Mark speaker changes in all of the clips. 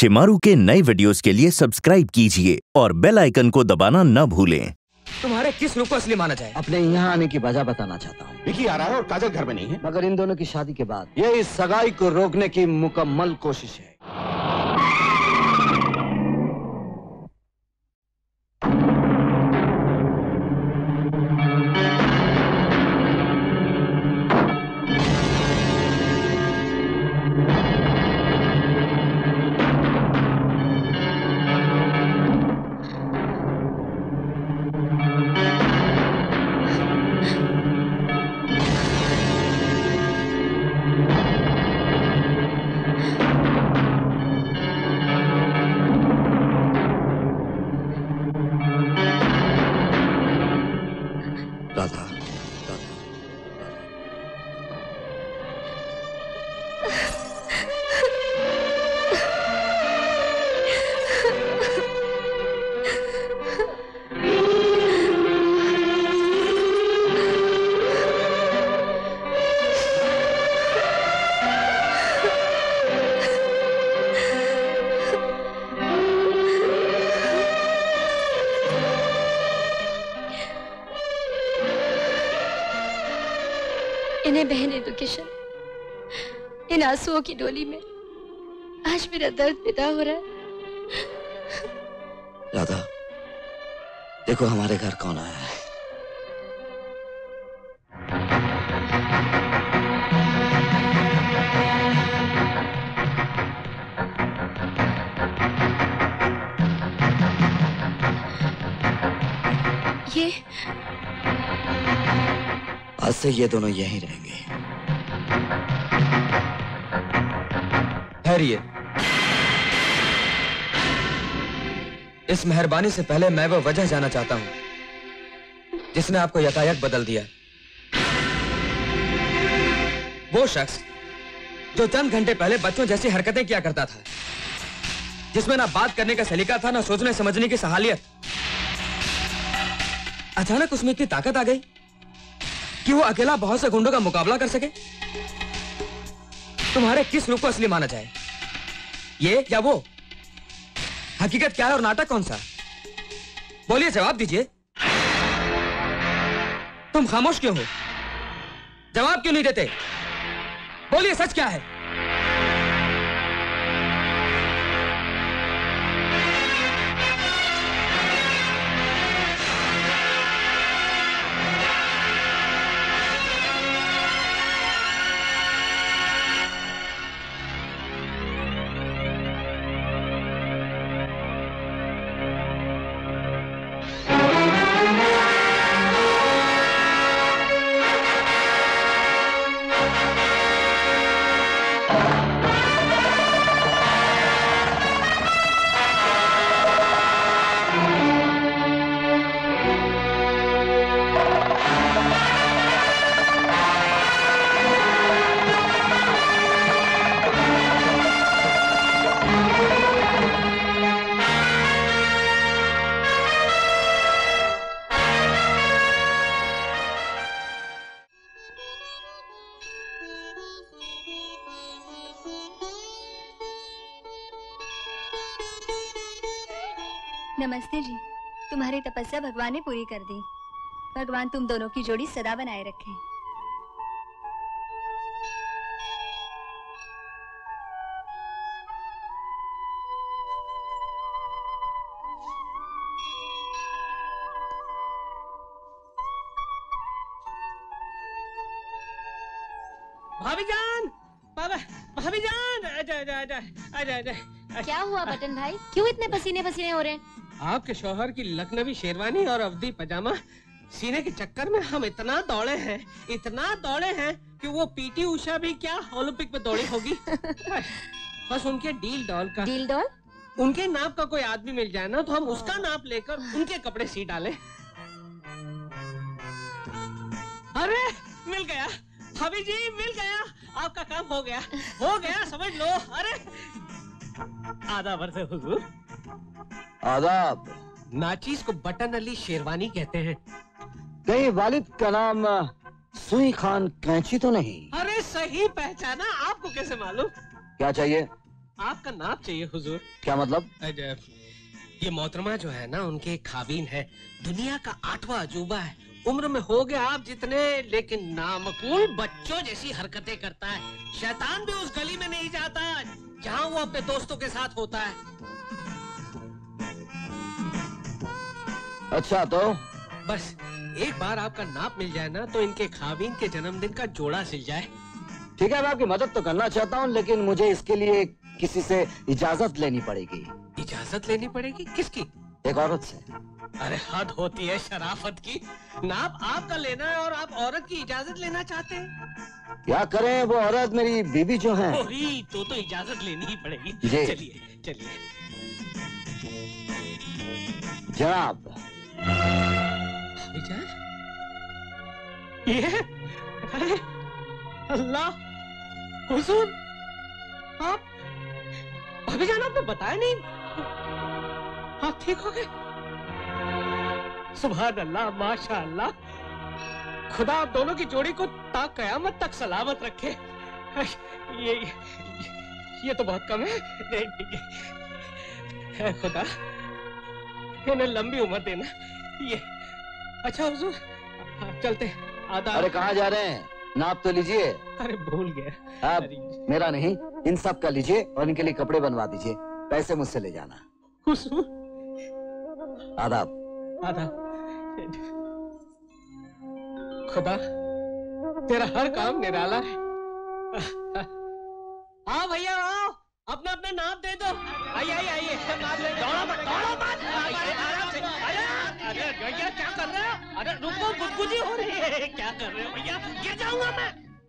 Speaker 1: शिमारू के नए वीडियोस के लिए सब्सक्राइब कीजिए और बेल आइकन को दबाना न भूलें।
Speaker 2: तुम्हारे किस रूप को असली माना जाए?
Speaker 3: अपने यहाँ आने की वजह बताना चाहता हूँ।
Speaker 4: विकी आ रहा है और काजल घर में नहीं है।
Speaker 3: मगर इन दोनों की शादी के बाद ये इस सगाई को रोकने की मुकम्मल कोशिश है। राधा,
Speaker 5: इन्हें बहने दो किशन। इन आंसुओं की डोली में आज मेरा दर्द विदा हो रहा है।
Speaker 3: राधा, देखो हमारे घर कौन आया है।
Speaker 5: ये
Speaker 3: आज से ये दोनों यहीं रहेंगे।
Speaker 2: ठहरिए। इस मेहरबानी से पहले मैं वो वजह जानना चाहता हूं जिसने आपको यकायक बदल दिया। वो शख्स जो चंद घंटे पहले बच्चों जैसी हरकतें किया करता था, जिसमें ना बात करने का सलीका था, ना सोचने समझने की सहालियत, अचानक उसमें इतनी ताकत आ गई कि वो अकेला बहुत से गुंडों का मुकाबला कर सके। तुम्हारे किस रूप को असली माना जाए? ये या वो? हकीकत क्या है और नाटक कौन सा? बोलिए, जवाब दीजिए। तुम खामोश क्यों हो? जवाब क्यों नहीं देते? बोलिए, सच क्या है?
Speaker 5: नमस्ते जी। तुम्हारी तपस्या भगवान ने पूरी कर दी। भगवान तुम दोनों की जोड़ी सदा बनाए रखें।
Speaker 6: भाभी जान, भाभी जान, आजा।
Speaker 5: क्या हुआ बटन भाई, क्यों इतने पसीने पसीने हो रहे हैं?
Speaker 6: आपके शौहर की लखनवी शेरवानी और अवधी पजामा सीने के चक्कर में हम इतना दौड़े हैं कि वो पीटी उषा भी क्या ओलंपिक में दौड़ी होगी। बस उनके डील डॉल उनके नाप का कोई आदमी मिल जाए ना तो हम उसका नाप लेकर उनके कपड़े सी डाले। अरे मिल गया भाभी जी, मिल गया। आपका काम हो गया समझ लो। अरे आदाब अर्ज़ हुजूर।
Speaker 3: आदाब।
Speaker 6: नाचीज को बटन अली शेरवानी कहते हैं।
Speaker 3: कहीं वालिद का नाम सुई खान कैंची तो नहीं?
Speaker 6: अरे सही पहचाना, आपको कैसे मालूम?
Speaker 3: क्या चाहिए?
Speaker 6: आपका नाप चाहिए हुजूर।
Speaker 3: क्या मतलब?
Speaker 6: ये मोहतरमा जो है ना, उनके खाबीन है, दुनिया का 8वां अजूबा है। उम्र में हो गए आप जितने, लेकिन नामकूल बच्चों जैसी हरकतें करता है। शैतान भी उस गली में नहीं जाता जहां वो अपने दोस्तों के साथ होता है।
Speaker 3: अच्छा तो
Speaker 6: बस एक बार आपका नाप मिल जाए ना, तो इनके खाबीन के जन्मदिन का जोड़ा सिल जाए।
Speaker 3: ठीक है, मैं आपकी मदद तो करना चाहता हूँ, लेकिन मुझे इसके लिए किसी से इजाजत लेनी पड़ेगी।
Speaker 6: इजाजत लेनी पड़ेगी? किसकी?
Speaker 3: एक औरत से।
Speaker 6: अरे हद होती है शराफत की। नाप आपका लेना है और आप औरत की इजाजत लेना चाहते हैं?
Speaker 3: क्या करें, वो औरत मेरी बीवी जो है।
Speaker 6: तो इजाजत लेनी ही पड़ेगी।
Speaker 3: जी।
Speaker 6: चलिए चलिए।
Speaker 3: जनाब।
Speaker 6: ये अरे अल्लाह, हुजूर आप भाभी जान, आपने बताया नहीं, आप ठीक हो गए? सुभान अल्लाह, माशा अल्लाह। खुदा आप दोनों की जोड़ी को ता कयामत तक सलामत रखे। ये तो बहुत कम है। खुदा इन्हें लंबी उम्र देना। ये अच्छा हुजूर, चलते हैं। आदाब।
Speaker 3: अरे कहाँ जा रहे हैं? नाप तो लीजिए।
Speaker 6: अरे भूल गया।
Speaker 3: आप मेरा नहीं, इन सब का लीजिए और इनके लिए कपड़े बनवा दीजिए। पैसे मुझसे ले जाना।
Speaker 6: हुजूर।
Speaker 3: आदाब।
Speaker 6: आदाब। खुदा तेरा हर काम निराला है। आओ भैया आओ, अपना अपना नाप दे दो। आइए नाप ले। दौड़ो मत। आराम से। अरे भैया क्या कर रहे हो? अरे रुको, गुदगुदी हो रही है। क्या कर रहे हो भैया? गिर जाऊंगा मैं।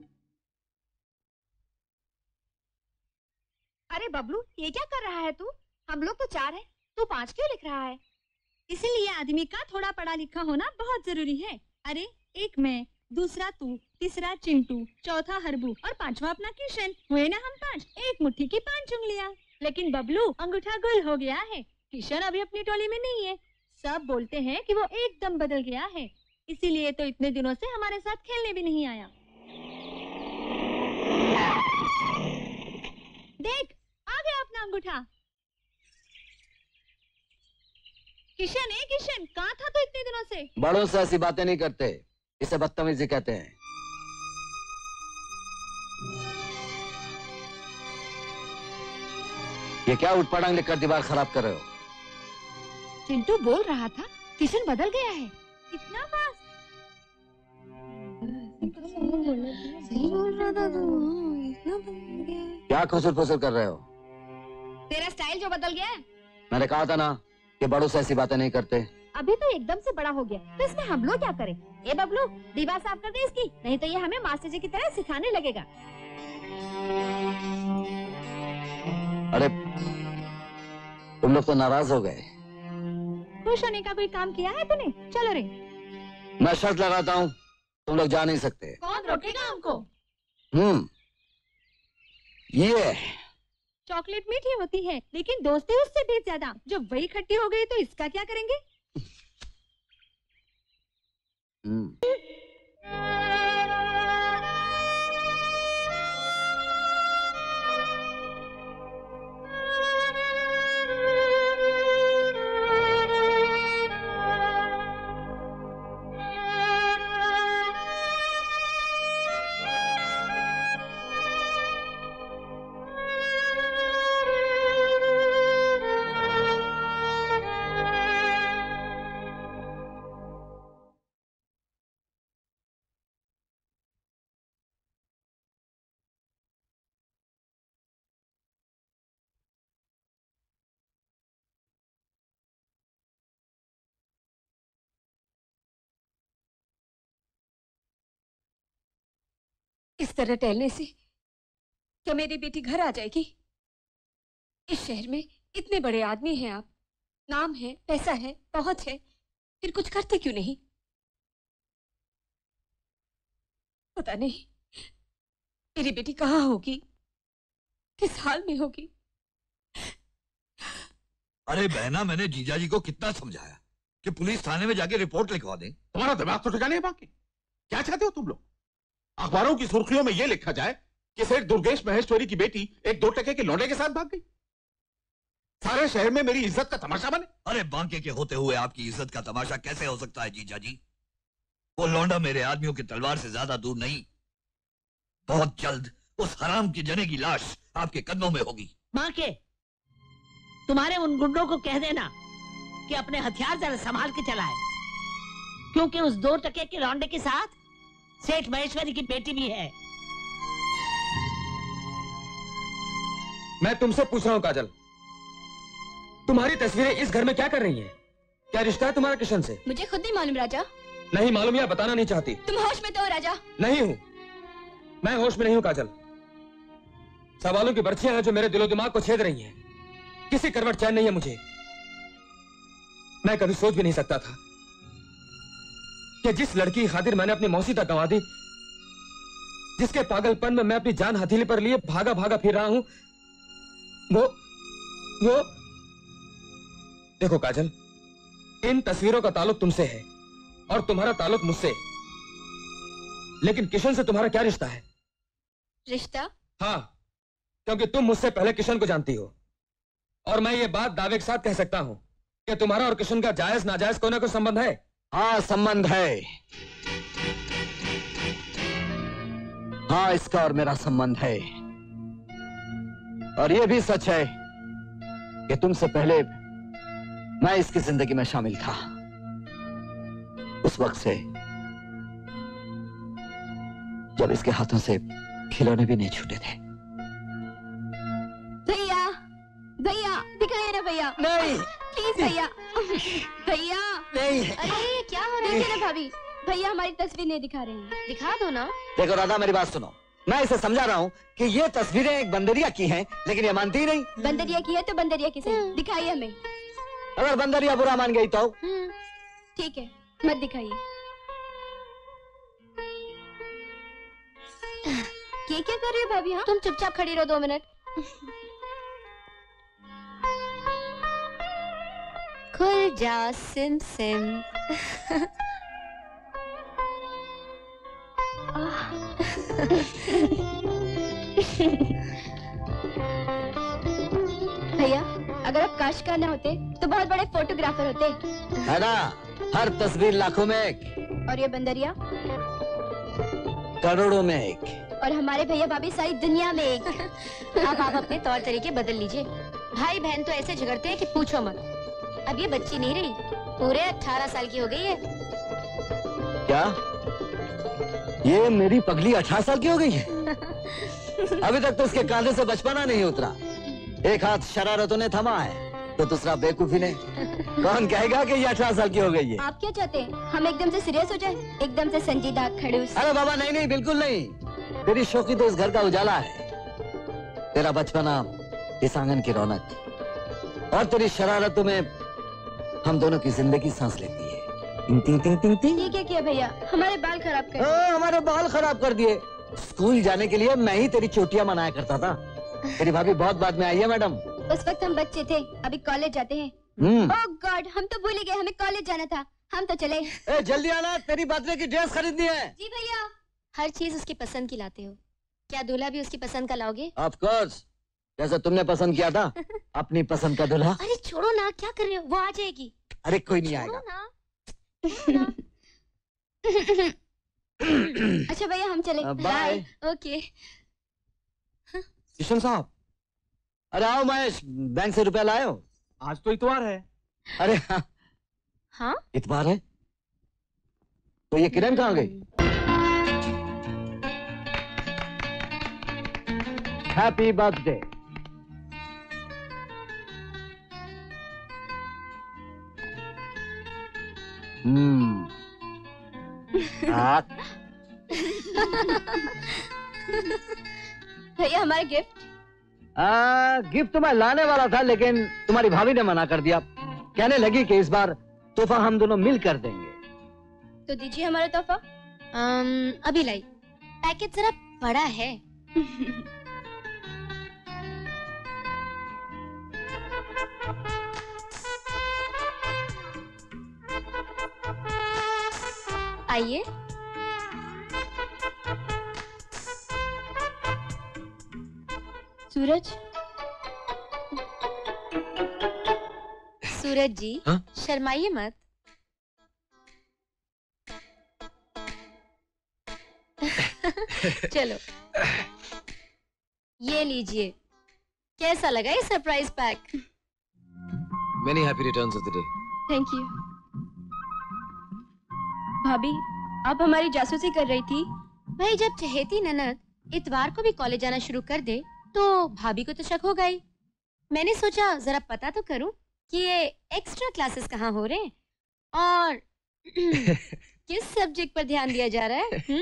Speaker 5: अरे बबलू, ये क्या कर रहा है तू? हम लोग तो 4 हैं, तू 5 क्यों लिख रहा है? इसीलिए आदमी का थोड़ा पढ़ा लिखा होना बहुत जरूरी है। अरे एक मैं, दूसरा तू, तीसरा चिंटू, चौथा हरबू और 5वां अपना किशन। हुए ना हम 5, एक मुट्ठी की 5 उंगलियां। लेकिन बबलू अंगूठा गुल हो गया है। किशन अभी अपनी टोली में नहीं है। सब बोलते हैं कि वो एकदम बदल गया है, इसीलिए तो इतने दिनों से हमारे साथ खेलने भी नहीं आया। देख, आ गया अपना अंगूठा। किशन किशन, कहाँ था तो इतने दिनों से?
Speaker 3: बड़ों से ऐसी बातें नहीं करते, इसे बदतमीजी कहते हैं। ये क्या उठपटांग लिखकर दीवार खराब कर रहे हो?
Speaker 5: चिंटू बोल रहा था किशन बदल गया है। इतना फास्ट? सही बोल रहा था तू, इतना बदल गया।
Speaker 3: क्या खुसर फुसर कर रहे हो?
Speaker 5: तेरा स्टाइल जो बदल गया है।
Speaker 3: मैंने कहा था ना कि बड़ों से ऐसी बातें नहीं करते।
Speaker 5: अभी तो एकदम से बड़ा हो गया, तो इसमें हम लोग क्या करें? ए बबलू, दीवार साफ कर दे इसकी, नहीं तो ये हमें मास्टर जी की तरह सिखाने लगेगा।
Speaker 3: अरे तुम लोग तो नाराज हो गए।
Speaker 5: खुश होने का कोई काम किया है तूने? चलो रे।
Speaker 3: मैं शर्त लगाता हूँ, तुम लोग जा नहीं सकते।
Speaker 5: कौन रोकेगा हमको?
Speaker 3: ये
Speaker 5: चॉकलेट मीठी होती है, लेकिन दोस्ती उससे भी ज्यादा। जब वही खट्टी हो गई तो इसका क्या करेंगे? इस तरह टहलने से क्या मेरी बेटी घर आ जाएगी? इस शहर में इतने बड़े आदमी हैं आप, नाम है, पैसा है, पहुंच है, फिर कुछ करते क्यों नहीं? पता नहीं मेरी बेटी कहाँ होगी, किस हाल में होगी।
Speaker 4: अरे बहना, मैंने जीजा जी को कितना समझाया कि पुलिस थाने में जाके रिपोर्ट लिखवा दें।
Speaker 7: तुम्हारा दिमाग तो ठिकाने है बाकी। क्या चाहते हो तुम लोग? अखबारों की सुर्खियों में यह लिखा जाए कि सेठ दुर्गेश महेश्वरी की बेटी एक 2 टके के लौंडे के साथ भाग गई। सारे शहर में मेरी इज्जत का तमाशा बने।
Speaker 4: अरे बांके के होते हुए आपकी इज्जत का तमाशा कैसे हो सकता है जीजा जी? वो लौंडा मेरे आदमियों की तलवार से ज्यादा दूर नहीं। बहुत जल्द उस हराम की जने की लाश आपके कदमों में होगी।
Speaker 8: बांके, तुम्हारे उन गुंडों को कह देना कि अपने हथियार जरा संभाल के चलाए, क्योंकि उस 2 टके के लौंडे के साथ सेठ महेश्वरी की बेटी भी है।
Speaker 2: मैं तुमसे पूछ रहा हूं काजल, तुम्हारी तस्वीरें इस घर में क्या कर रही हैं? क्या रिश्ता है तुम्हारा किशन से?
Speaker 5: मुझे खुद नहीं मालूम राजा।
Speaker 2: नहीं मालूम या बताना नहीं चाहती?
Speaker 5: तुम होश में तो हो राजा।
Speaker 2: नहीं हूं, मैं होश में नहीं हूं काजल। सवालों की बर्छियां हैं जो मेरे दिलो दिमाग को छेद रही हैं। किसी करवट चैन नहीं है मुझे। मैं कभी सोच भी नहीं सकता था कि जिस लड़की की खातिर मैंने अपनी मौसी तक गंवा दी, जिसके पागलपन में मैं अपनी जान हथेली पर लिए भागा भागा फिर रहा हूं, वो देखो काजल, इन तस्वीरों का ताल्लुक तुमसे है और तुम्हारा ताल्लुक मुझसे, लेकिन किशन से तुम्हारा क्या रिश्ता है?
Speaker 5: रिश्ता?
Speaker 2: हाँ, क्योंकि तुम मुझसे पहले किशन को जानती हो और मैं ये बात दावे के साथ कह सकता हूं कि तुम्हारा और किशन का जायज नाजायज कोई ना कोई संबंध है।
Speaker 3: हाँ, संबंध है। हाँ, इसका और मेरा संबंध है। और यह भी सच है कि तुमसे पहले मैं इसकी जिंदगी में शामिल था। उस वक्त से जब इसके हाथों से खिलौने भी नहीं छूटे थे।
Speaker 5: भैया, भैया दिखाइए ना भैया।
Speaker 3: नहीं,
Speaker 5: प्लीज भैया। भैया
Speaker 3: नहीं।
Speaker 5: अरे क्या हो रहा है ना भाभी? भैया हमारी तस्वीर नहीं दिखा रहे हैं। दिखा दो ना।
Speaker 3: देखो राधा, मेरी बात सुनो। मैं इसे समझा रहा हूँ कि ये तस्वीरें एक बंदरिया की हैं, लेकिन ये मानती ही नहीं।
Speaker 5: बंदरिया की है तो बंदरिया की सही, दिखाइए हमें।
Speaker 3: अगर बंदरिया बुरा मान गई तो?
Speaker 5: ठीक है, मत दिखाइए। ये क्या कर रही हो भाभी? हाँ, तुम चुपचाप खड़ी रहो 2 मिनट। खुल जा सिम सिम। भैया, अगर आप काश्तकार ना होते तो बहुत बड़े फोटोग्राफर होते।
Speaker 3: है ना, हर तस्वीर लाखों में एक,
Speaker 5: और ये बंदरिया
Speaker 3: करोड़ों में एक,
Speaker 5: और हमारे भैया भाभी सारी दुनिया में एक। अब आप अपने तौर तरीके बदल लीजिए। भाई बहन तो ऐसे झगड़ते हैं कि पूछो मत। अब ये बच्ची नहीं रही, पूरे 18 साल की हो गई है।
Speaker 3: क्या ये मेरी पगली 18 साल की हो गई है? अभी तक तो उसके कांधे से बचपना नहीं उतरा। एक हाथ शरारतों ने थमा है तो दूसरा बेवकूफी ने। कौन कहेगा कि ये 18 साल की हो गई है?
Speaker 5: आप क्या चाहते हैं, हम एकदम से सीरियस हो जाए, एकदम से संजीदा खड़ूस?
Speaker 3: अरे बाबा नहीं नहीं, बिल्कुल नहीं। तेरी शौकी तो इस घर का उजाला है, तेरा बचपना इस आंगन की रौनक, और तेरी शरारतों में हम दोनों की जिंदगी सांस लेती है। टिंग टिंग टिंग टिंग टिंग।
Speaker 5: ये क्या किया भैया? हमारे बाल खराब कर।
Speaker 3: हमारे बाल खराब कर दिए। स्कूल जाने के लिए मैं ही तेरी चोटियां मनाया करता था। तेरी भाभी बहुत बाद में आई है मैडम।
Speaker 5: उस वक्त हम बच्चे थे, अभी कॉलेज जाते हैं। ओह गॉड, हम तो भूल ही गए, हमें कॉलेज जाना था। हम तो चले।
Speaker 3: जल्दी आना, तेरी बर्थडे की ड्रेस खरीदनी है।
Speaker 5: जी भैया। हर चीज उसकी पसंद की लाते हो, क्या दूल्हा भी उसकी पसंद का लाओगे?
Speaker 3: ऑफ कोर्स, जैसे तुमने पसंद किया था अपनी पसंद का दूल्हा।
Speaker 5: अरे छोड़ो ना, क्या कर रहे हो? वो आ जाएगी।
Speaker 3: अरे कोई नहीं आएगा।
Speaker 5: अच्छा भैया, हम चले।
Speaker 3: बाय।
Speaker 5: ओके।
Speaker 3: किशन साहब, अरे आओ महेश, बैंक से रुपया लाए हो?
Speaker 7: आज तो इतवार है।
Speaker 3: अरे
Speaker 5: हाँ,
Speaker 3: इतवार है तो ये किरण कहाँ गई? Happy birthday.
Speaker 5: भैया हमारा गिफ्ट।
Speaker 3: गिफ्ट तो मैं लाने वाला था, लेकिन तुम्हारी भाभी ने मना कर दिया। कहने लगी कि इस बार तोहफा हम दोनों मिल कर देंगे।
Speaker 5: तो दीजिए हमारा तोहफा। अभी लाई। पैकेट जरा बड़ा है। आइए। सूरज,
Speaker 9: सूरज जी,
Speaker 2: हाँ?
Speaker 9: शर्माइए मत। चलो ये लीजिए, कैसा लगा ये surprise pack?
Speaker 2: Many happy returns of the day.
Speaker 5: Thank you. भाभी, आप हमारी जासूसी कर रही थी?
Speaker 9: भाई जब चहेती ननद इतवार को भी कॉलेज जाना शुरू कर दे तो भाभी को तो शक होगा ही। मैंने सोचा जरा पता तो करूं कि ये एक्स्ट्रा क्लासेस कहाँ हो रहे हैं और किस सब्जेक्ट पर ध्यान दिया जा रहा है।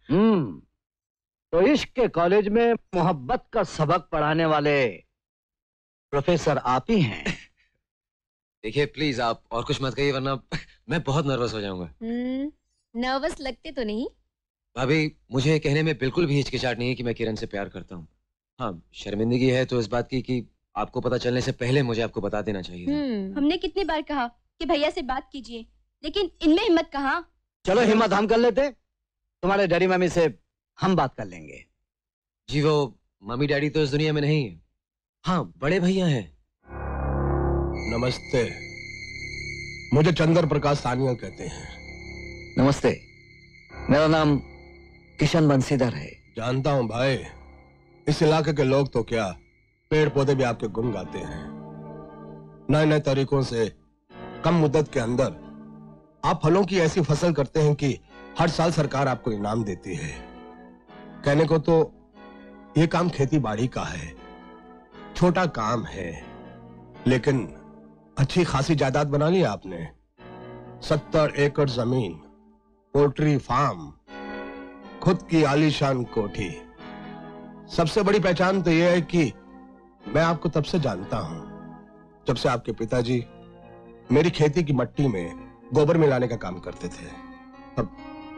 Speaker 3: तो इश्क के कॉलेज में मोहब्बत का सबक पढ़ाने वाले प्रोफेसर आप ही हैं।
Speaker 2: देखिए प्लीज आप और कुछ मत कहिए वरना मैं बहुत नर्वस हो जाऊंगा।
Speaker 9: नर्वस लगते तो नहीं।
Speaker 2: भाभी मुझे कहने में बिल्कुल भी हिचकिचाहट नहीं है कि मैं किरण से प्यार करता हूँ। हाँ शर्मिंदगी है तो इस बात की कि आपको पता चलने से पहले मुझे आपको बता देना चाहिए था।
Speaker 5: हमने कितनी बार कहा कि भैया से बात कीजिए, लेकिन इनमें हिम्मत कहाँ।
Speaker 3: चलो हिम्मत हम कर लेते, तुम्हारे डैडी मम्मी से हम बात कर लेंगे।
Speaker 2: जी वो मम्मी डैडी तो इस दुनिया में नहीं है। हाँ बड़े भैया हैं।
Speaker 7: नमस्ते, मुझे चंद्र प्रकाश सानिया कहते हैं।
Speaker 3: नमस्ते, मेरा नाम किशन बंसीधर है।
Speaker 7: जानता हूँ भाई, इस इलाके के लोग तो क्या पेड़ पौधे भी आपके गुण गाते हैं। नए नए तरीकों से कम मुद्दत के अंदर आप फलों की ऐसी फसल करते हैं कि हर साल सरकार आपको इनाम देती है। कहने को तो ये काम खेती बाड़ी का है, छोटा काम है, लेकिन अच्छी खासी जायदाद बना ली आपने। 70 एकड़ जमीन, पोल्ट्री फार्म, खुद की आलीशान कोठी। सबसे बड़ी पहचान तो यह है कि मैं आपको तब से जानता हूं जब से आपके पिताजी मेरी खेती की मट्टी में गोबर मिलाने का काम करते थे। अब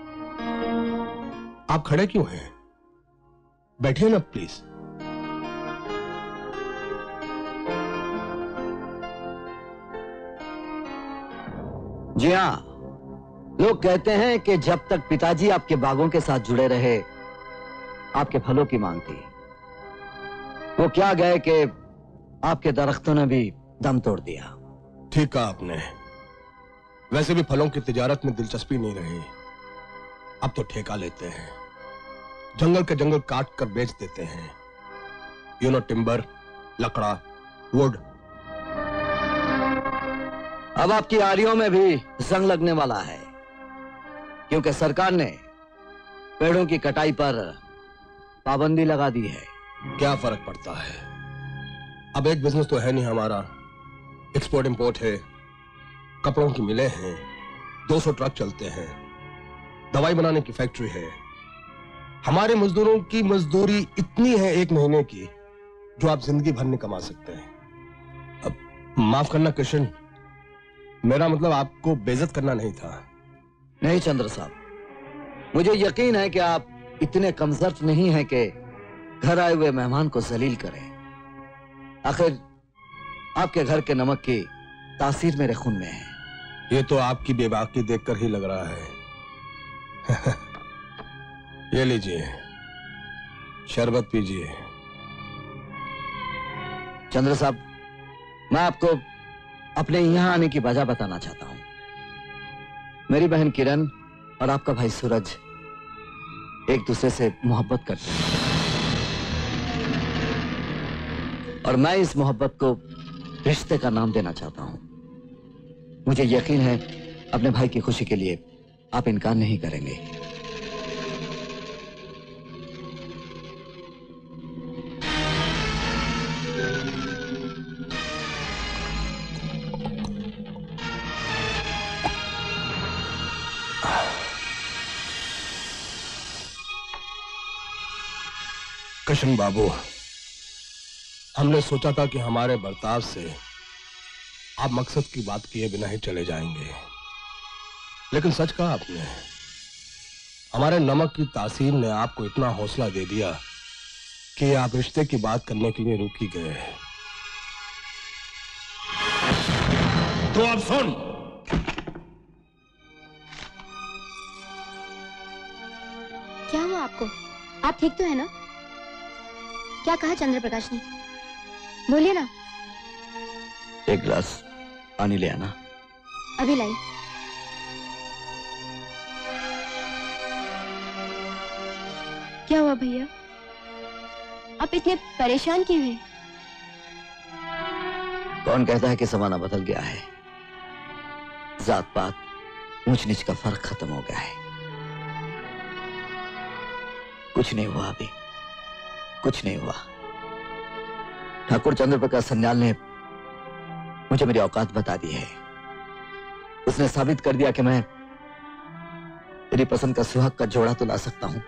Speaker 7: आप खड़े क्यों हैं? बैठिए ना प्लीज।
Speaker 3: जी हाँ, लोग कहते हैं कि जब तक पिताजी आपके बागों के साथ जुड़े रहे आपके फलों की मांग थी। वो क्या गए कि आपके दरख्तों ने भी दम तोड़ दिया।
Speaker 7: ठीक कहा आपने। वैसे भी फलों की तिजारत में दिलचस्पी नहीं रही, अब तो ठेका लेते हैं, जंगल के जंगल काट कर बेच देते हैं। यू नो, टिम्बर, लकड़ा, वुड।
Speaker 3: अब आपकी आरियों में भी जंग लगने वाला है, क्योंकि सरकार ने पेड़ों की कटाई पर पाबंदी लगा दी है।
Speaker 7: क्या फर्क पड़ता है, अब एक बिजनेस तो है नहीं हमारा। एक्सपोर्ट इंपोर्ट है, कपड़ों की मिलें हैं, 200 ट्रक चलते हैं, दवाई बनाने की फैक्ट्री है। हमारे मजदूरों की मजदूरी इतनी है एक महीने की जो आप जिंदगी भर नहीं कमा सकते हैं। अब माफ करना किशन, मेरा मतलब आपको बेइज्जत करना नहीं था।
Speaker 3: नहीं चंद्र साहब, मुझे यकीन है कि आप इतने कमजोर नहीं हैं कि घर आए हुए मेहमान को जलील करें। आखिर आपके घर के नमक की तासीर मेरे खून में है।
Speaker 7: ये तो आपकी बेबाकी देखकर ही लग रहा है। ये लीजिए, शरबत पीजिए।
Speaker 3: चंद्र साहब, मैं आपको अपने यहां आने की वजह बताना चाहता हूं। मेरी बहन किरण और आपका भाई सूरज एक दूसरे से मोहब्बत करते हैं और मैं इस मोहब्बत को रिश्ते का नाम देना चाहता हूं। मुझे यकीन है अपने भाई की खुशी के लिए आप इनकार नहीं करेंगे।
Speaker 7: किशन बाबू, हमने सोचा था कि हमारे बर्ताव से आप मकसद की बात किए बिना ही चले जाएंगे, लेकिन सच कहा आपने। हमारे नमक की तासीर ने आपको इतना हौसला दे दिया कि आप रिश्ते की बात करने के लिए रुक ही गए। तो अब सुन,
Speaker 9: क्या हुआ आपको? आप ठीक तो है ना? क्या कहा चंद्र प्रकाश ने? बोलिए ना।
Speaker 3: एक गिलास पानी ले आना।
Speaker 9: अभी लाई। क्या हुआ भैया, आप इतने परेशान क्यों हैं?
Speaker 3: कौन कहता है कि जमाना बदल गया है? जात पात, ऊंच नीच का फर्क खत्म हो गया है। कुछ नहीं हुआ अभी, कुछ नहीं हुआ। ठाकुर चंद्र प्रकाश सन्याल ने मुझे मेरी औकात बता दी है। उसने साबित कर दिया कि मैं तेरी पसंद का सुहाग का जोड़ा तो ला सकता हूं,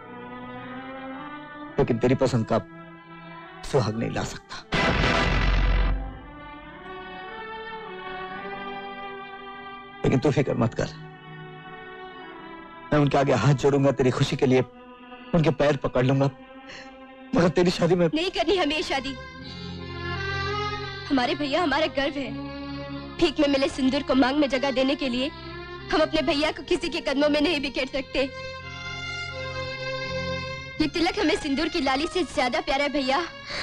Speaker 3: लेकिन तेरी पसंद का सुहाग नहीं ला सकता। लेकिन तू फिक्र मत कर, मैं उनके आगे हाथ जोड़ूंगा तेरी खुशी के लिए, उनके पैर पकड़ लूंगा, मगर तेरी शादी में
Speaker 9: नहीं करनी हमें ये शादी। हमारे भैया हमारा गर्व है। भीख में मिले सिंदूर को मांग में जगह देने के लिए हम अपने भैया को किसी के कदमों में नहीं बिखेर सकते। ये तिलक हमें सिंदूर की लाली से ज्यादा प्यारा है भैया।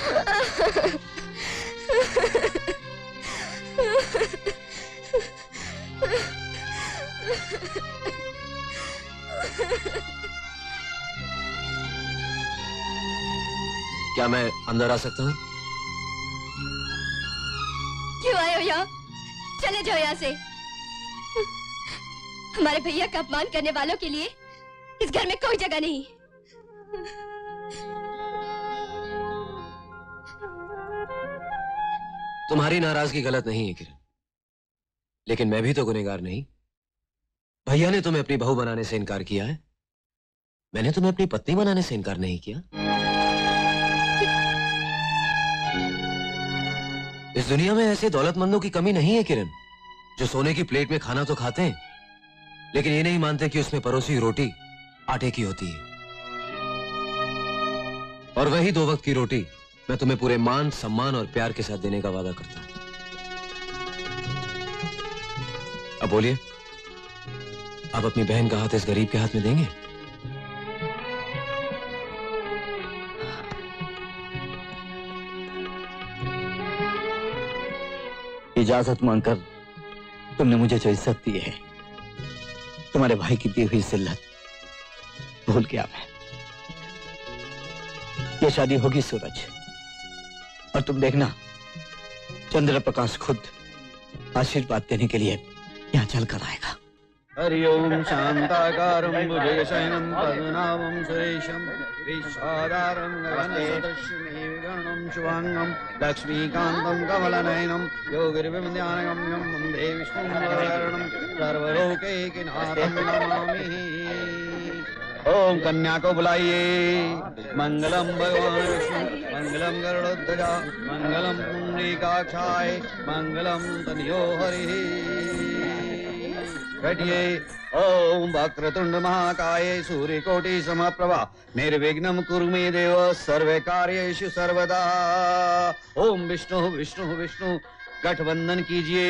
Speaker 10: क्या मैं अंदर आ सकता हूँ?
Speaker 9: क्यों आए हो यहाँ? चले जाओ यहाँ से। हमारे भैया का अपमान करने वालों के लिए इस घर में कोई जगह नहीं।
Speaker 10: तुम्हारी नाराजगी गलत नहीं है किरण, लेकिन मैं भी तो गुनहगार नहीं। भैया ने तुम्हें अपनी बहू बनाने से इनकार किया है, मैंने तुम्हें अपनी पत्नी बनाने से इनकार नहीं किया। इस दुनिया में ऐसे दौलतमंदों की कमी नहीं है किरण, जो सोने की प्लेट में खाना तो खाते हैं, लेकिन ये नहीं मानते कि उसमें परोसी रोटी आटे की होती है। और वही 2 वक्त की रोटी मैं तुम्हें पूरे मान, सम्मान और प्यार के साथ देने का वादा करता हूं। अब बोलिए, आप अपनी बहन का हाथ इस गरीब के हाथ में देंगे?
Speaker 3: इजाजत मांगकर तुमने मुझे जो इज्जत दी है, तुम्हारे भाई की दी हुई जिल्लत भूल गया मैं। ये शादी होगी सूरज, और तुम देखना चंद्र प्रकाश खुद आशीर्वाद देने के लिए यहाँ चल कर आएगा।
Speaker 11: हरि ओम शांताकारं भुजगशयनं पद्मनाभं सुरेशं विश्वाधारं गगनसदृशमेघवर्णं शुभांगं लक्ष्मीकान्तं कमलनयनं योगिर्विद्यानगम्यं वन्दे विष्णुं वरदं सर्वलोकैकनाथं नमामि। ओम कन्या को बुलाइए। मंगलम भगवान विष्णु, मंगलम गरुड़ध्वजा, मंगलम पुंडरीकाक्षाय, मंगलम तनयो हरिः। बैठिए। ओम वक्रतुंड महाकाय सूर्यकोटि समप्रभा निर्विघ्नं कुरु मे देव सर्व कार्येषु सर्वदा। ओम विष्णु विष्णु विष्णु गठबंधन कीजिए।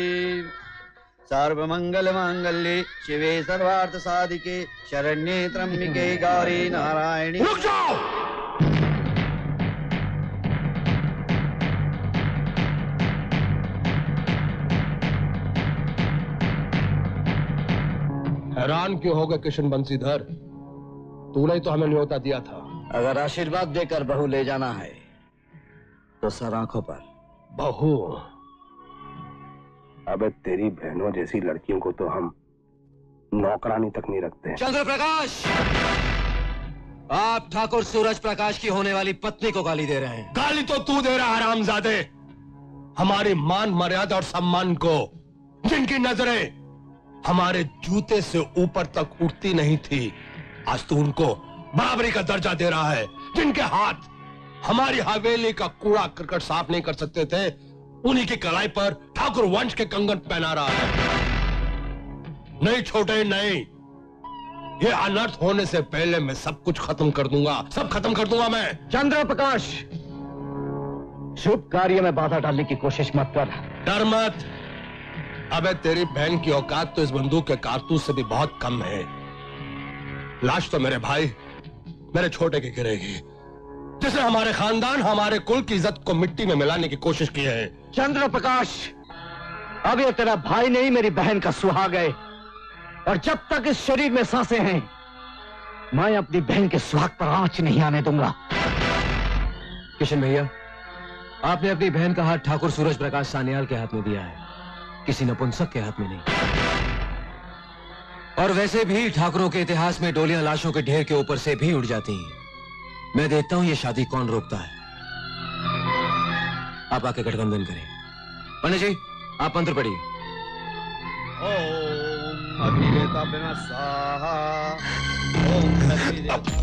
Speaker 11: सर्वमंगल मांगल्ये शिवे सर्वार्थ साधिके शरण्ये त्र्यंबिके गौरी नारायणी।
Speaker 7: रुक जाओ! हैरान क्यों हो गए किशन बंसीधर? तूने तो हमें न्योता दिया था।
Speaker 3: अगर आशीर्वाद देकर बहू ले जाना है तो सर आंखों पर।
Speaker 7: बहू? अबे तेरी बहनों जैसी लड़कियों को तो हम नौकरानी तक नहीं रखते।
Speaker 10: चंद्र प्रकाश, आप ठाकुर सूरज प्रकाश की होने वाली पत्नी को गाली दे रहे हैं।
Speaker 7: गाली तो तू दे रहा हरामजादे। हमारी मान मर्यादा और सम्मान को, जिनकी नजरें हमारे जूते से ऊपर तक उठती नहीं थी, आज तू उनको बराबरी का दर्जा दे रहा है। जिनके हाथ हमारी हवेली का कूड़ा करकट साफ नहीं कर सकते थे, उन्हीं की कलाई पर ठाकुर वंश के कंगन पहना रहा है। नहीं छोटे नहीं, ये अनर्थ होने से पहले मैं सब कुछ खत्म कर दूंगा, सब खत्म कर दूंगा मैं।
Speaker 3: चंद्र प्रकाश, शुभ कार्य में बाधा डालने की कोशिश मत कर।
Speaker 7: डर मत। अबे तेरी बहन की औकात तो इस बंदूक के कारतूस से भी बहुत कम है। लाश तो मेरे भाई, मेरे छोटे की गिरेगी, जिसने हमारे खानदान, हमारे कुल की इज्जत को मिट्टी में मिलाने की कोशिश की है।
Speaker 3: चंद्र प्रकाश, अब ये तेरा भाई नहीं मेरी बहन का सुहाग है, और जब तक इस शरीर में सांसें हैं मैं अपनी बहन के सुहाग पर आंच नहीं आने दूंगा।
Speaker 10: किशन भैया, आपने अपनी बहन का हाथ ठाकुर सूरज प्रकाश सान्याल के हाथ में दिया है, किसी नपुंसक के हाथ में नहीं। और वैसे भी ठाकुरों के इतिहास में डोलियां लाशों के ढेर के ऊपर से भी उड़ जाती हैं। मैं देखता हूं ये शादी कौन रोकता है। आप आके गठबंधन करें। पंडित जी, आप मंत्र पढ़िए।
Speaker 11: ओम अग्निदेवता बिना स्वाहा, ओम अग्निदेवता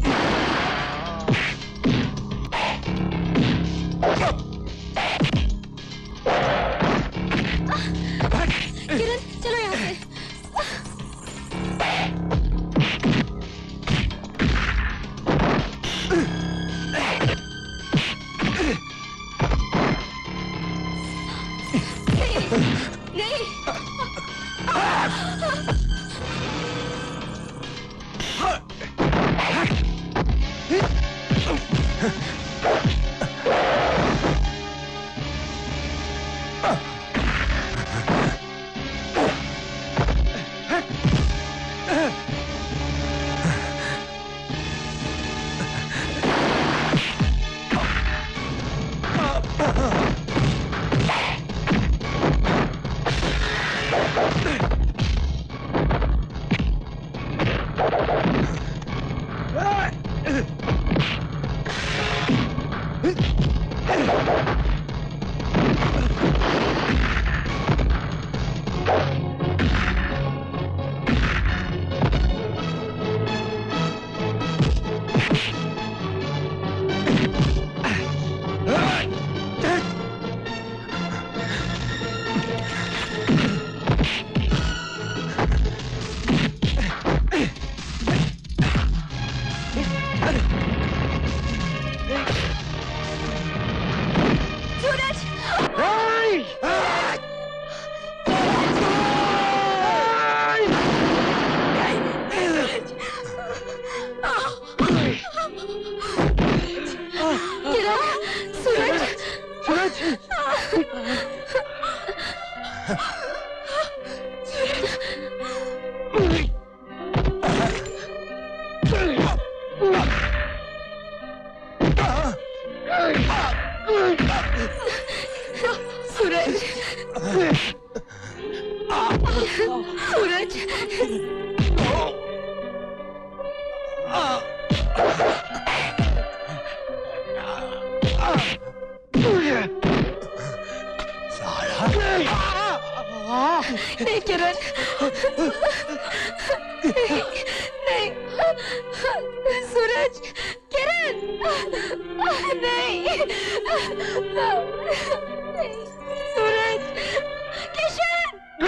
Speaker 9: किरण, चलो यहाँ से। नहीं। नहीं किरण, नहीं सूरज, किरण, नहीं सूरज, किशन।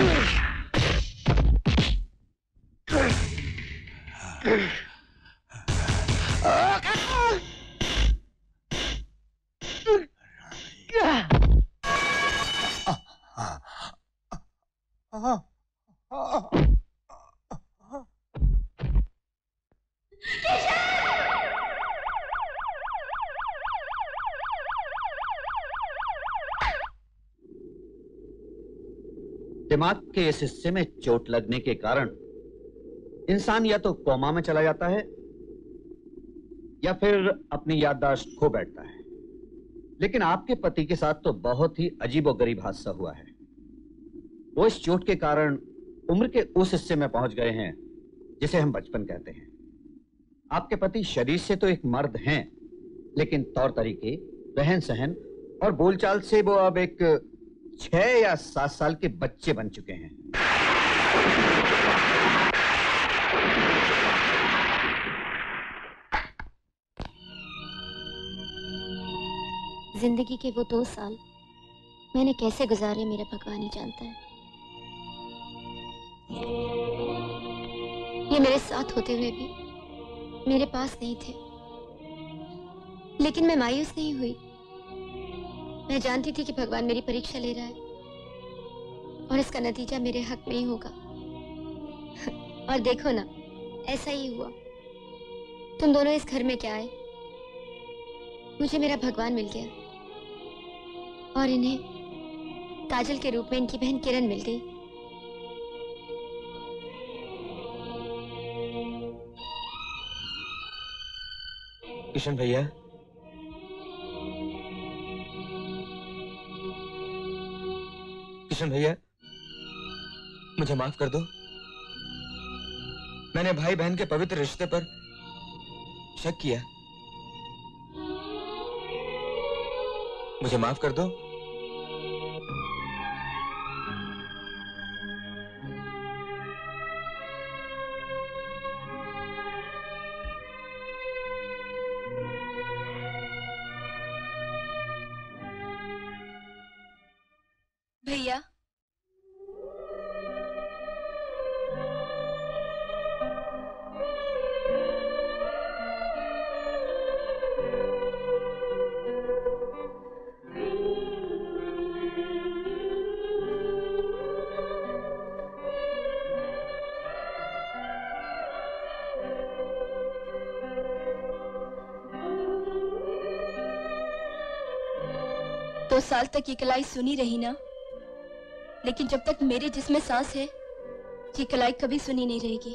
Speaker 11: दिमाग के इस हिस्से में चोट लगने के कारण इंसान या तो कोमा में चला जाता है या फिर अपनी याददाश्त खो बैठता है। लेकिन आपके पति के साथ तो बहुत ही अजीबोगरीब हादसा हुआ है। वो इस चोट के कारण उम्र के उस हिस्से में पहुंच गए हैं जिसे हम बचपन कहते हैं। आपके पति शरीर से तो एक मर्द हैं, लेकिन तौर तरीके, रहन सहन और बोलचाल से वो अब एक 6 या 7 साल के बच्चे बन चुके हैं।
Speaker 9: जिंदगी के वो 2 साल मैंने कैसे गुजारे मेरा भगवान ही जानता है। ये मेरे साथ होते हुए भी मेरे पास नहीं थे, लेकिन मैं मायूस नहीं हुई। मैं जानती थी कि भगवान मेरी परीक्षा ले रहा है और इसका नतीजा मेरे हक में ही होगा। और देखो ना, ऐसा ही हुआ। तुम दोनों इस घर में क्या आए, मुझे मेरा भगवान मिल गया और इन्हें काजल के रूप में इनकी बहन किरण मिल गई।
Speaker 2: किशन भैया, किशन भैया, मुझे माफ कर दो। मैंने भाई बहन के पवित्र रिश्ते पर शक किया। मुझे माफ कर दो।
Speaker 9: भैया, दो साल तक ये कलाई सुनी रही ना, लेकिन जब तक मेरे जिस्म सांस है ये कलाई कभी सुनी नहीं रहेगी।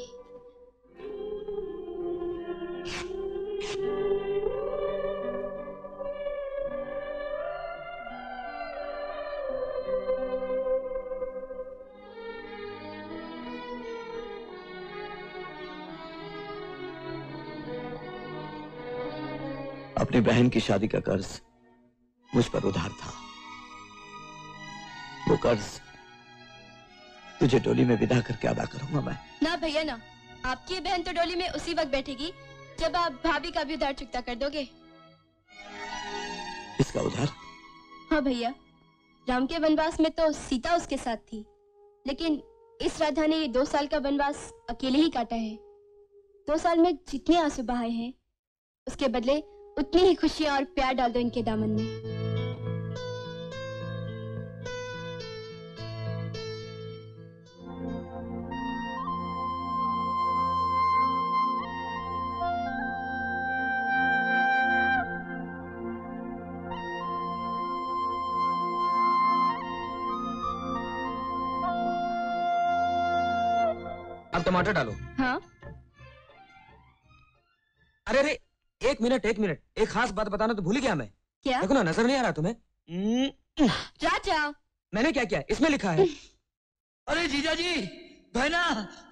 Speaker 3: अपनी बहन की शादी का कर्ज मुझ पर उधार था। वो कर्ज तुझे डोली में विदा करके अदा करूंगा मैं।
Speaker 9: ना भैया ना, आपकी बहन तो डोली में उसी वक्त बैठेगी जब आप भाभी का भी उधार चुकता कर दोगे।
Speaker 3: इसका उधार?
Speaker 9: हाँ भैया, राम के वनवास में तो सीता उसके साथ थी, लेकिन इस राधा ने ये 2 साल का वनवास अकेले ही काटा है। 2 साल में जितने आंसू बहाए हैं उसके बदले उतनी ही खुशियां और प्यार डाल दो इनके दामन में।
Speaker 2: अब टमाटर डालो।
Speaker 9: हाँ?
Speaker 2: अरे अरे, एक मिनट, एक खास बात बताना तो भूल गया मैं।
Speaker 9: क्या?
Speaker 2: देखो ना, नजर नहीं आ रहा तुम्हें?
Speaker 9: राजा,
Speaker 2: मैंने क्या किया? इसमें लिखा है।
Speaker 4: अरे जीजा जी, बहना,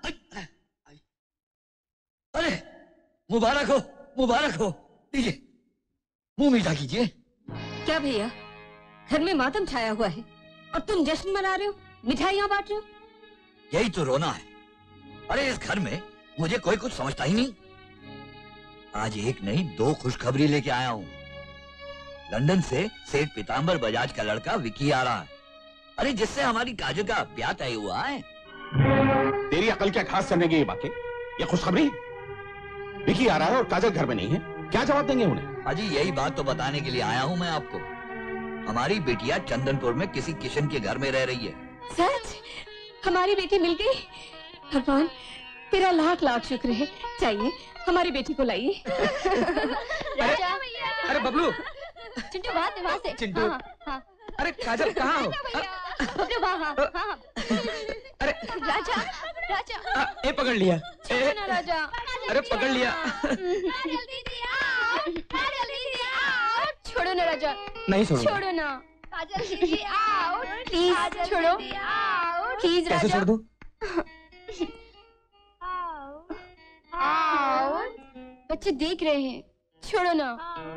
Speaker 4: अरे मुबारक हो, लीजिए, मुंह मीठा कीजिए।
Speaker 5: क्या भैया, घर में मातम छाया हुआ है और तुम जश्न मना रहे हो, मिठाइयाँ बांट रहे हो?
Speaker 4: यही तो रोना है। अरे इस घर में मुझे कोई कुछ समझता ही नहीं। आज एक नहीं 2 खुशखबरी लेके आया हूँ। लंदन से सेठ पीतांबर बजाज का लड़का विकी आ रहा है। अरे जिससे हमारी काजल का ब्याह तय हुआ है।
Speaker 12: तेरी अकल क्या घास चढ़ने की ये बातें? ये खुशखबरी? विकी आ रहा है और काजल घर में नहीं है, क्या जवाब देंगे उन्हें?
Speaker 4: अजी यही बात तो बताने के लिए आया हूँ मैं आपको। हमारी बेटिया चंदनपुर में किसी किशन के घर में रह रही है।
Speaker 5: सच? हमारी बेटी मिल गई? भगवान तेरा लाख लाख शुक्र है। चाहिए हमारी बेटी को लाइए।
Speaker 2: अरे बबलू,
Speaker 9: चिंटू वहाँ से।
Speaker 2: चिंटू,
Speaker 9: हाँ, हाँ।
Speaker 2: अरे काजल कहाँ हो?
Speaker 9: बबलू वहाँ, हाँ।
Speaker 2: अरे
Speaker 9: राजा,
Speaker 2: ए पकड़ लिया।
Speaker 9: छोड़ो ना राजा।
Speaker 2: अरे पकड़ लिया।
Speaker 9: छोड़ो ना राजा।
Speaker 2: नहीं छोड़ूंगा।
Speaker 9: छोड़ो ना। प्लीज छोड़ो। प्लीज राजा।
Speaker 2: कैसे छोड़ दूं?
Speaker 9: बच्चे देख रहे हैं, छोड़ो ना।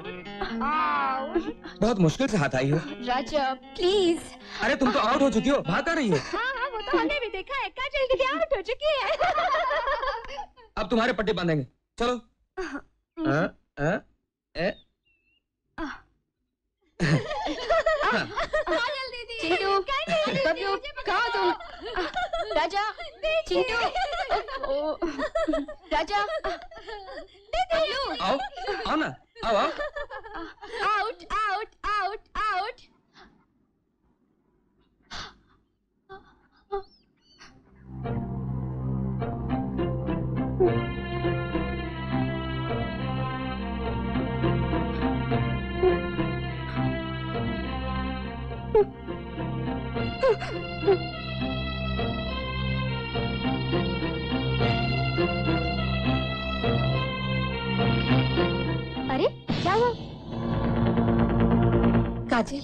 Speaker 2: बहुत मुश्किल से हाथ आई हो।
Speaker 9: राजा प्लीज।
Speaker 2: अरे तुम तो आउट हो चुकी हो, भाग कर रही हो।
Speaker 5: हाँ, वो तो हमने भी देखा है, काजल दीदी आउट हो चुकी है।
Speaker 2: अब तुम्हारे पट्टे बांधेंगे, चलो।
Speaker 9: चिंटू, बबलू, कहाँ तुम? राजा, चिंटू, राजा, बबलू,
Speaker 2: आओ, आओ ना, आओ आओ।
Speaker 9: Out, out, out, out. अरे क्या हुआ?
Speaker 5: काजल,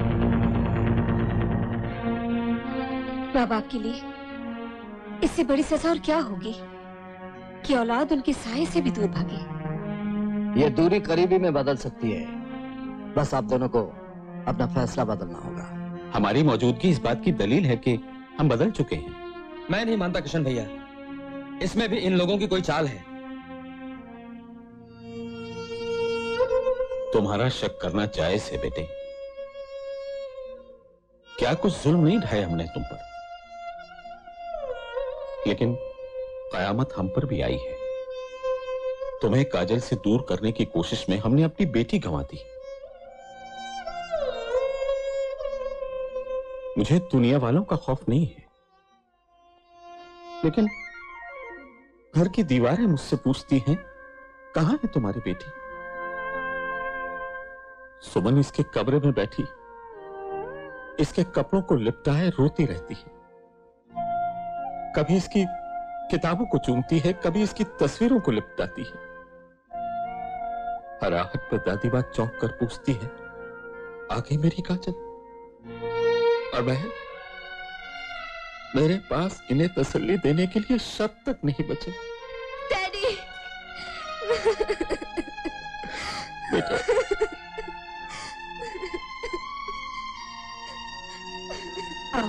Speaker 5: माँ बाप के लिए इससे बड़ी सजा और क्या होगी कि औलाद उनके साये से भी दूर भागे।
Speaker 3: ये दूरी करीबी में बदल सकती है, बस आप दोनों को अपना फैसला बदलना होगा।
Speaker 12: हमारी मौजूदगी इस बात की दलील है कि हम बदल चुके हैं।
Speaker 2: मैं नहीं मानता किशन भैया, इसमें भी इन लोगों की कोई चाल है।
Speaker 12: तुम्हारा शक करना जायज है बेटे। क्या कुछ जुल्म नहीं ढाए हमने तुम पर, लेकिन कयामत हम पर भी आई है। तुम्हें काजल से दूर करने की कोशिश में हमने अपनी बेटी गंवा दी। मुझे दुनिया वालों का खौफ नहीं है, लेकिन घर की दीवारें मुझसे पूछती हैं, कहां है तुम्हारी बेटी? सुमन इसके कब्र में बैठी इसके कपड़ों को लिपटाए रोती रहती है। कभी इसकी किताबों को चूमती है, कभी इसकी तस्वीरों को लिपटाती है। हर आहट पर दादी मां चौंक कर पूछती है, आ गई मेरी काजल? और मेरे पास इन्हें तसल्ली देने के लिए शब्द तक नहीं बचे।
Speaker 5: डैडी।
Speaker 12: बेटा,
Speaker 5: आओ।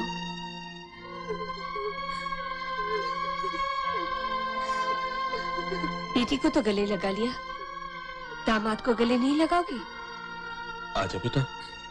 Speaker 5: बेटी को तो गले लगा लिया, दामाद को गले नहीं लगाओगी?
Speaker 12: आजा बेटा।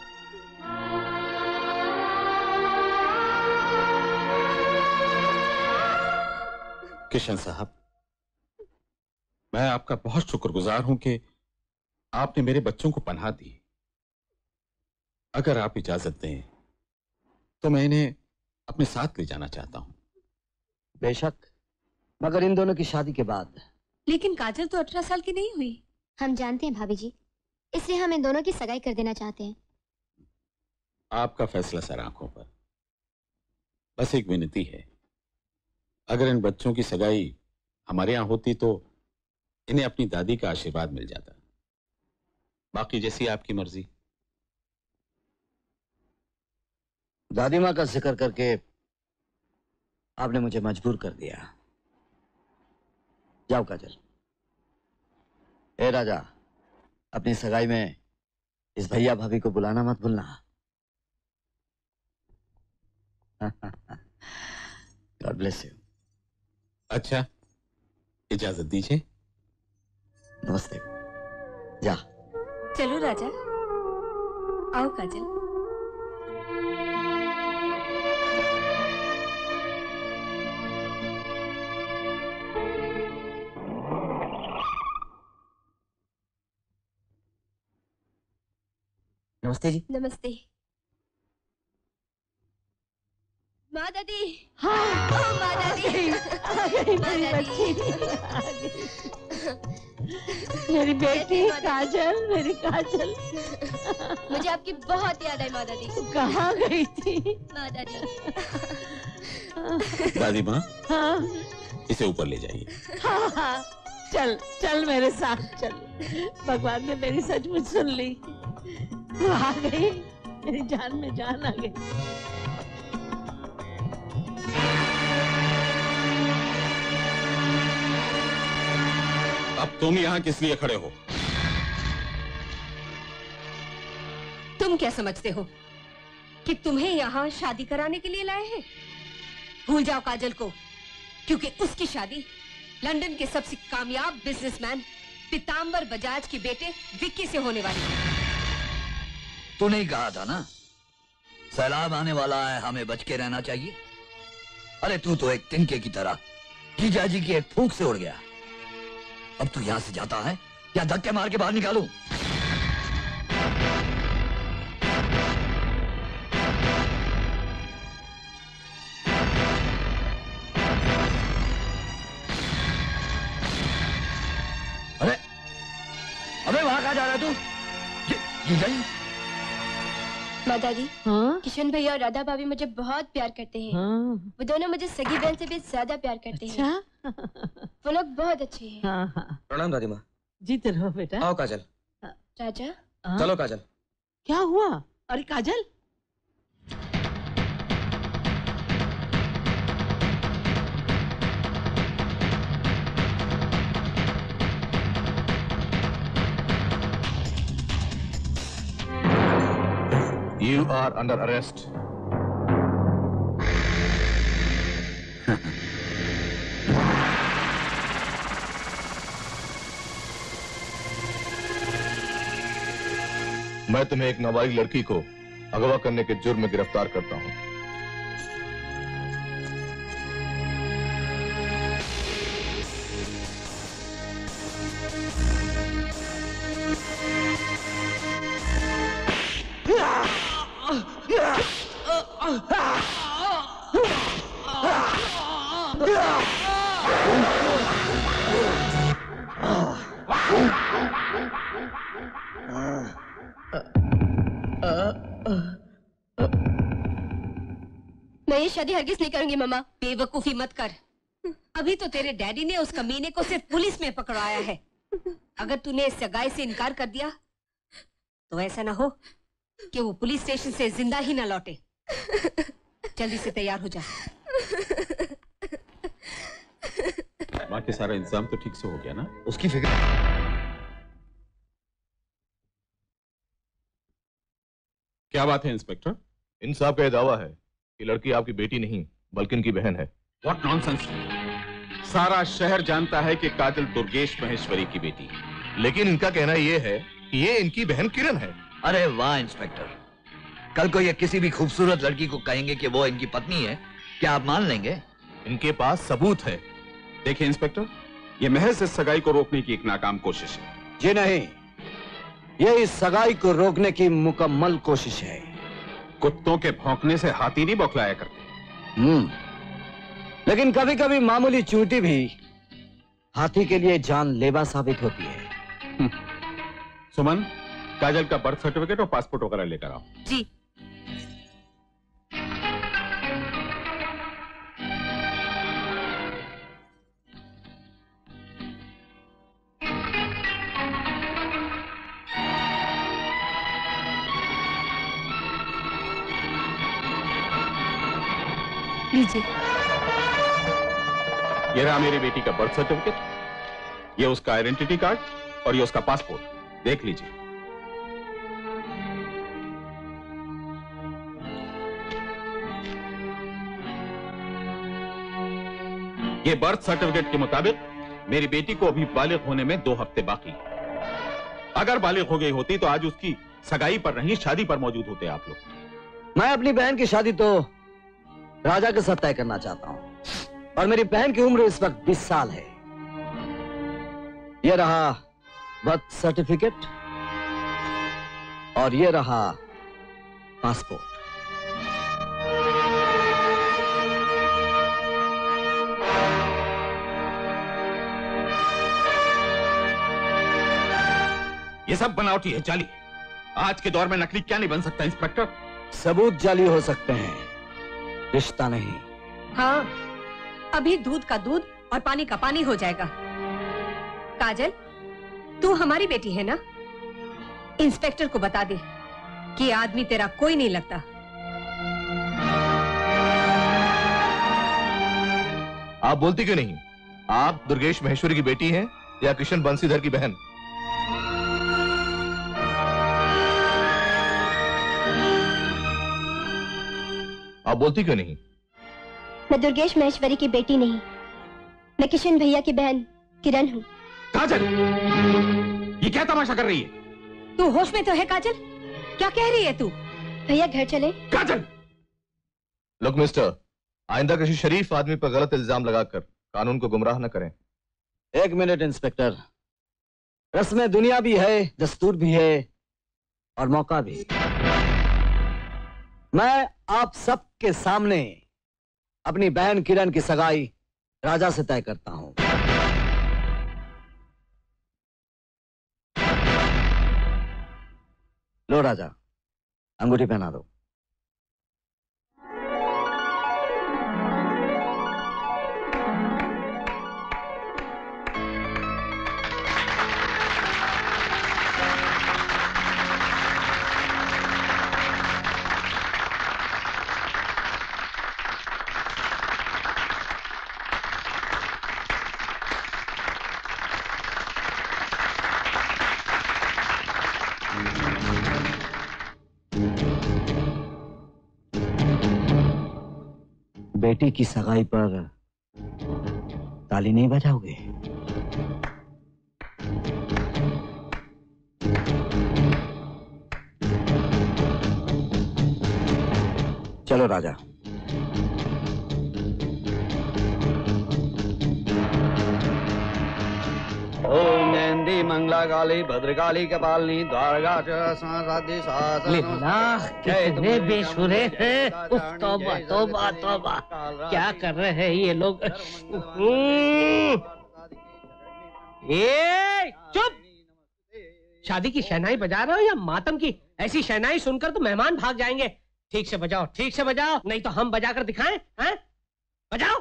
Speaker 12: किशन साहब, मैं आपका बहुत शुक्रगुजार हूं कि आपने मेरे बच्चों को पनाह दी। अगर आप इजाजत दें तो मैं इन्हें अपने साथ ले जाना चाहता हूं।
Speaker 3: बेशक, मगर इन दोनों की शादी के बाद।
Speaker 5: लेकिन काजल तो 18 साल की नहीं हुई।
Speaker 9: हम जानते हैं भाभी जी, इसलिए हम इन दोनों की सगाई कर देना चाहते हैं।
Speaker 12: आपका फैसला सर आंखों पर। बस एक विनती है, अगर इन बच्चों की सगाई हमारे यहां होती तो इन्हें अपनी दादी का आशीर्वाद मिल जाता। बाकी जैसी आपकी मर्जी।
Speaker 3: दादी माँ का जिक्र करके आपने मुझे मजबूर कर दिया। जाओ काजल। ए राजा, अपनी सगाई में इस भैया भाभी को बुलाना मत भूलना। God bless you.
Speaker 12: अच्छा, इजाजत दीजिए।
Speaker 3: नमस्ते। जा।
Speaker 5: चलो राजा। आओ काजल।
Speaker 3: नमस्ते जी।
Speaker 5: नमस्ते। माँ दादी।
Speaker 8: हाँ,
Speaker 5: ओ माँ दादी।
Speaker 8: आ गई मेरी बच्ची। मेरी बेटी काजल, मेरी काजल।
Speaker 5: मुझे आपकी बहुत याद आई माँ दादी।
Speaker 8: कहाँ गई थी?
Speaker 5: माँ दादी।
Speaker 12: दादी माँ,
Speaker 8: हाँ
Speaker 12: इसे ऊपर ले जाइए।
Speaker 8: हाँ हाँ, चल चल मेरे साथ चल। भगवान ने मेरी सचमुच सुन ली। वो आ गई, मेरी जान में जान आ गई।
Speaker 12: अब तुम यहाँ किस लिए खड़े हो?
Speaker 5: तुम क्या समझते हो कि तुम्हें यहाँ शादी कराने के लिए लाए हैं? भूल जाओ काजल को, क्योंकि उसकी शादी लंदन के सबसे कामयाब बिजनेसमैन पीतांबर बजाज के बेटे विक्की से होने वाली है।
Speaker 4: तू नहीं कहा था ना, सैलाब आने वाला है, हमें बच के रहना चाहिए। अरे तू तो एक तिनके की तरह जीजा जी की एक फूंक से उड़ गया। अब तू यहां से जाता है या धक्के मार के बाहर निकालूं? अरे अबे वहां कहां जा रहा है तू? जीजा जी,
Speaker 9: माँ दादी,
Speaker 8: हाँ?
Speaker 9: किशन भैया और राधा भाभी मुझे बहुत प्यार करते हैं।
Speaker 8: हाँ।
Speaker 9: वो दोनों मुझे सगी बहन से भी ज्यादा प्यार करते हैं। वो लोग बहुत अच्छे हैं।
Speaker 8: हाँ हाँ।
Speaker 2: प्रणाम दादी माँ।
Speaker 8: जीते रहो बेटा।
Speaker 2: आओ काजल।
Speaker 9: राजा,
Speaker 2: चलो काजल।
Speaker 8: क्या हुआ? अरे काजल,
Speaker 12: You are under arrest.
Speaker 7: मैं तुम्हें एक नाबालिग लड़की को अगवा करने के जुर्म में गिरफ्तार करता हूं।
Speaker 9: मैं ये शादी हरगिज नहीं करूंगी मम्मा।
Speaker 5: बेवकूफी मत कर। अभी तो तेरे डैडी ने उस कमीने को सिर्फ पुलिस में पकड़वाया है। अगर तूने इस सगाई से इनकार कर दिया तो ऐसा ना हो कि वो पुलिस स्टेशन से जिंदा ही ना लौटे। जल्दी से तैयार हो जा।
Speaker 12: बाकी सारा इंतजाम तो ठीक से हो गया ना?
Speaker 7: उसकी फिक्र।
Speaker 12: क्या बात है इंस्पेक्टर?
Speaker 7: इंसाफ का यह दावा है कि लड़की आपकी बेटी नहीं बल्कि इनकी बहन है।
Speaker 12: What nonsense! सारा शहर जानता है कि काजल दुर्गेश महेश्वरी की बेटी है।
Speaker 7: लेकिन इनका कहना यह है कि ये इनकी बहन किरण है।
Speaker 4: अरे वाह इंस्पेक्टर, कल को ये किसी भी खूबसूरत लड़की को कहेंगे कि वो इनकी पत्नी है, क्या आप मान लेंगे?
Speaker 7: इनके पास सबूत है।
Speaker 12: देखिए इंस्पेक्टर, ये महज इस सगाई को रोकने की एक नाकाम कोशिश है।
Speaker 3: जी नहीं, ये इस सगाई को रोकने की मुकम्मल कोशिश है।
Speaker 12: कुत्तों के भौंकने से हाथी नहीं बौखलाया करते।
Speaker 3: लेकिन कभी कभी मामूली चूंटी भी हाथी के लिए जानलेवा साबित होती है।
Speaker 12: सुमन, काजल का बर्थ सर्टिफिकेट और पासपोर्ट वगैरह लेकर आओ।
Speaker 5: जी।
Speaker 9: लीजिए।
Speaker 12: ये रहा मेरी बेटी का बर्थ सर्टिफिकेट, ये उसका आइडेंटिटी कार्ड और ये उसका पासपोर्ट। देख लीजिए। ये बर्थ सर्टिफिकेट के मुताबिक मेरी बेटी को अभी बालिग होने में 2 हफ्ते बाकी है। अगर बालिग हो गई होती तो आज उसकी सगाई पर नहीं, शादी पर मौजूद होते आप लोग।
Speaker 3: मैं अपनी बहन की शादी तो राजा के साथ तय करना चाहता हूं और मेरी बहन की उम्र इस वक्त 20 साल है। यह रहा बर्थ सर्टिफिकेट और यह रहा पासपोर्ट।
Speaker 12: ये सब बनावटी है, जाली। आज के दौर में नकली क्या नहीं बन सकता इंस्पेक्टर?
Speaker 3: सबूत जाली हो सकते हैं, रिश्ता नहीं।
Speaker 5: हाँ, अभी दूध का दूध और पानी का पानी हो जाएगा। काजल, तू हमारी बेटी है ना? इंस्पेक्टर को बता दे कि आदमी तेरा कोई नहीं लगता।
Speaker 7: आप बोलती क्यों नहीं? आप दुर्गेश महेश्वरी की बेटी हैं या किशन बंसीधर की बहन? आप बोलती क्यों नहीं?
Speaker 9: मैं दुर्गेश महेश्वरी की बेटी नहीं, मैं किशन भैया की बहन किरण हूँ।
Speaker 12: काजल, ये क्या तमाशा कर रही है?
Speaker 5: तू होश में तो है काजल? क्या कह रही है तू?
Speaker 9: भैया घर चले।
Speaker 12: काजल!
Speaker 7: लुक मिस्टर, आइंदा किसी शरीफ आदमी पर गलत इल्जाम लगाकर कानून को गुमराह न करें।
Speaker 3: 1 मिनट इंस्पेक्टर, रस्में दुनिया भी है, दस्तूर भी है और मौका भी। मैं आप सबके सामने अपनी बहन किरण की सगाई राजा से तय करता हूं। लो राजा, अंगूठी पहना दो। बेटी की सगाई पर ताली नहीं बजाओगे? चलो राजा।
Speaker 11: ओम नंदी मंगला काली भद्रकाली कपालिनी द्वारका
Speaker 8: कितने बेसुरे हैं। तौबा तौबा तौबा, क्या कर रहे हैं ये लोग।
Speaker 6: चुप। शादी की शहनाई बजा रहे हो या मातम की? ऐसी शहनाई सुनकर तो मेहमान भाग जाएंगे। ठीक से बजाओ, ठीक से बजाओ, नहीं तो हम बजाकर दिखाएं। हैं? बजाओ।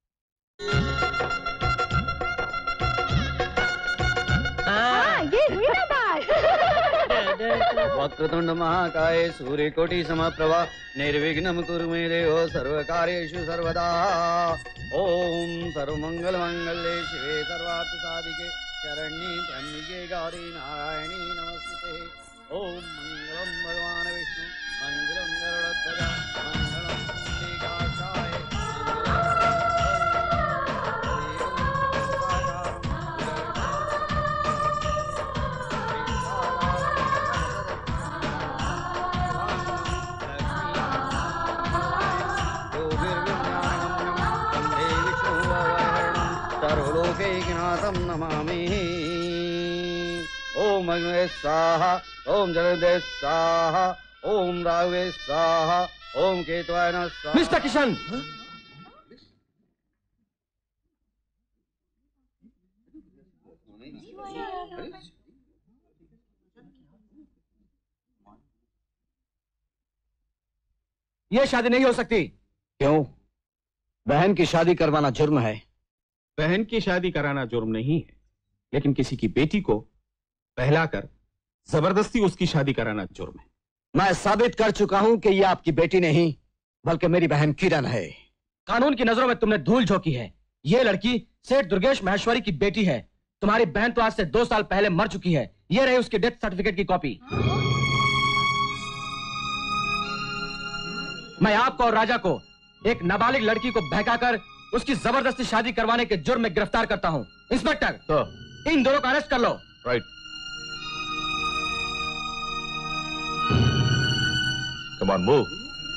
Speaker 5: ये हुई ना बात।
Speaker 11: वक्रतुंड महाकाय सूर्यकोटि समप्रभा निर्विघ्नं कुरु मे देव सर्वकार्येषु सर्वदा। ओम सर्वमंगल मंगल्ये शिवे सर्वार्थ साधिके शरण्ये त्र्यंबके गौरी नारायणी नमस्ते। ओम मंगलम भगवान विष्णु मंगलम गरुड़ध्वजा मंगलम पुंडरीकाक्षाय सर्वलोकैकनाथं नमामि। ओम अग्नये स्वाहा ओम जलदे स्वाहा ओम राहवे स्वाहा ओम केतवाय नमः स्वाहा।
Speaker 2: मिस्टर किशन, ये शादी नहीं हो सकती।
Speaker 3: क्यों? बहन की शादी करवाना जुर्म है।
Speaker 12: बहन की शादी कराना जुर्म नहीं है, लेकिन किसी की बेटी को बहलाकर जबरदस्ती उसकी शादी कराना जुर्म है।
Speaker 3: मैं साबित कर चुका हूं कि यह आपकी बेटी नहीं बल्कि मेरी बहन किरण है।
Speaker 2: कानून की नजरों में तुमने धूल झोंकी है। ये लड़की सेठ दुर्गेश महेश्वरी की बेटी है। तुम्हारी बहन तो आज से 2 साल पहले मर चुकी है। ये रही उसकी डेथ सर्टिफिकेट की कॉपी। मैं आपको और राजा को एक नाबालिग लड़की को बहकाकर उसकी जबरदस्ती शादी करवाने के जुर्म में गिरफ्तार करता हूं। इंस्पेक्टर, तो इन दोनों को अरेस्ट कर लो।
Speaker 12: राइट। Come on, move.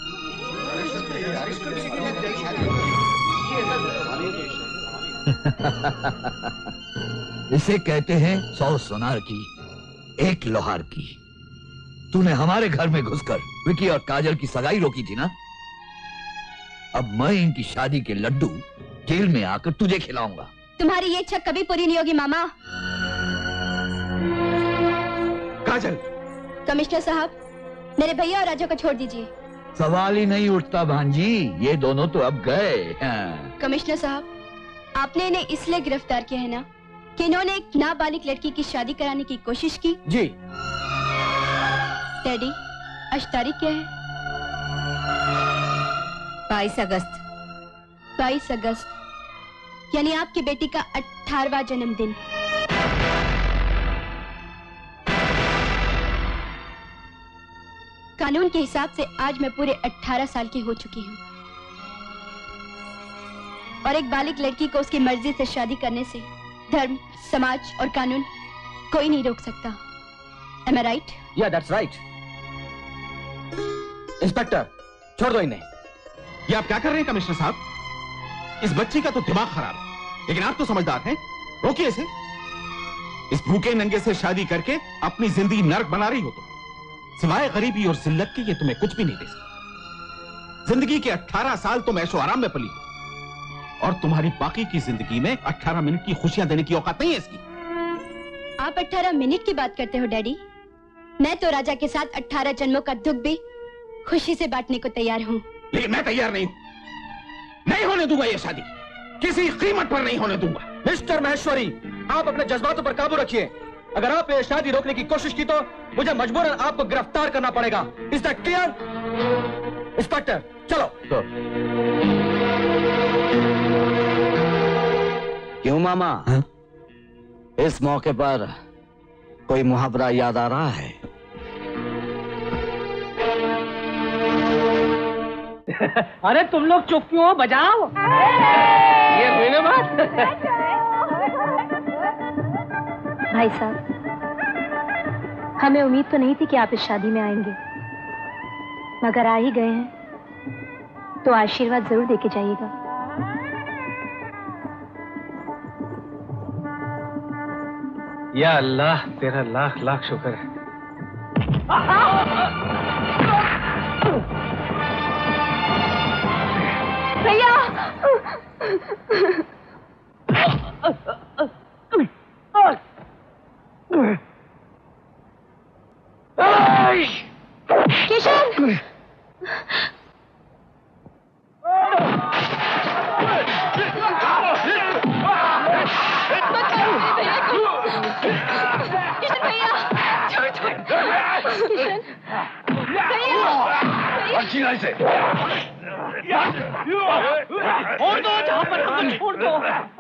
Speaker 4: इसे कहते हैं 100 सोनार की 1 लोहार की। तूने हमारे घर में घुसकर विकी और काजल की सगाई रोकी थी ना? अब मैं इनकी शादी के लड्डू जेल में आकर तुझे खिलाऊंगा।
Speaker 9: तुम्हारी ये इच्छा कभी पूरी नहीं होगी मामा।
Speaker 2: काजल।
Speaker 9: कमिश्नर साहब, मेरे भैया और राजा को छोड़ दीजिए।
Speaker 4: सवाल ही नहीं उठता भांजी, ये दोनों तो अब गए हैं।
Speaker 9: कमिश्नर साहब, आपने इन्हें इसलिए गिरफ्तार किया है ना कि इन्होंने एक नाबालिग लड़की की शादी कराने की कोशिश की?
Speaker 2: जी।
Speaker 9: डैडी, आज तारीख क्या है?
Speaker 5: 22 अगस्त।
Speaker 9: 22 अगस्त, यानी आपकी बेटी का 18वां जन्मदिन। कानून के हिसाब से आज मैं पूरे 18 साल की हो चुकी हूँ और एक बालिग लड़की को उसकी मर्जी से शादी करने से धर्म, समाज और कानून कोई नहीं रोक सकता। Am I right?
Speaker 2: Yeah, that's right. Inspector, छोड़ दो इन्हें।
Speaker 12: ये आप क्या कर रहे हैं कमिश्नर साहब? इस बच्ची का तो दिमाग खराब है, लेकिन आप तो समझदार हैं। रोकिए इसे। इस भूखे नंगे से शादी करके अपनी जिंदगी नर्क बना रही हो तुम। सिवाय गरीबी और जिल्लत के ये तुम्हें कुछ भी नहीं दे सकती। जिंदगी के 18 साल तुम ऐशो आराम में पली हो और तुम्हारी बाकी की जिंदगी में 18 मिनट की खुशियां देने की औकात नहीं है इसकी।
Speaker 9: आप 18 मिनट की बात करते हो डैडी। मैं तो राजा के साथ 18 जन्मों का दुख भी खुशी से बांटने को तैयार हूँ।
Speaker 12: लेकिन मैं तैयार नहीं हूं। नहीं होने दूंगा ये शादी, किसी कीमत पर नहीं होने दूंगा।
Speaker 2: मिस्टर महेश्वरी, आप अपने जज्बातों पर काबू रखिए। अगर आप ये शादी रोकने की कोशिश की तो मुझे मजबूरन आपको गिरफ्तार करना पड़ेगा। Is that clear? इंस्पेक्टर चलो।
Speaker 3: क्यों मामा? इस मौके पर कोई मुहावरा याद आ रहा है?
Speaker 6: अरे तुम लोग चुप क्यों हो? बजाओ। ये हुई ना बात।
Speaker 13: भाई साहब, हमें उम्मीद तो नहीं थी कि आप इस शादी में आएंगे, मगर आ ही गए हैं तो आशीर्वाद जरूर देके जाइएगा।
Speaker 6: या अल्लाह, तेरा लाख लाख शुक्र है।
Speaker 13: भैया! किशन! किशन भैया! छोड़ छोड़! किशन! भैया!
Speaker 4: से
Speaker 6: छोड़ दो, जहां पर हमको छोड़ दो।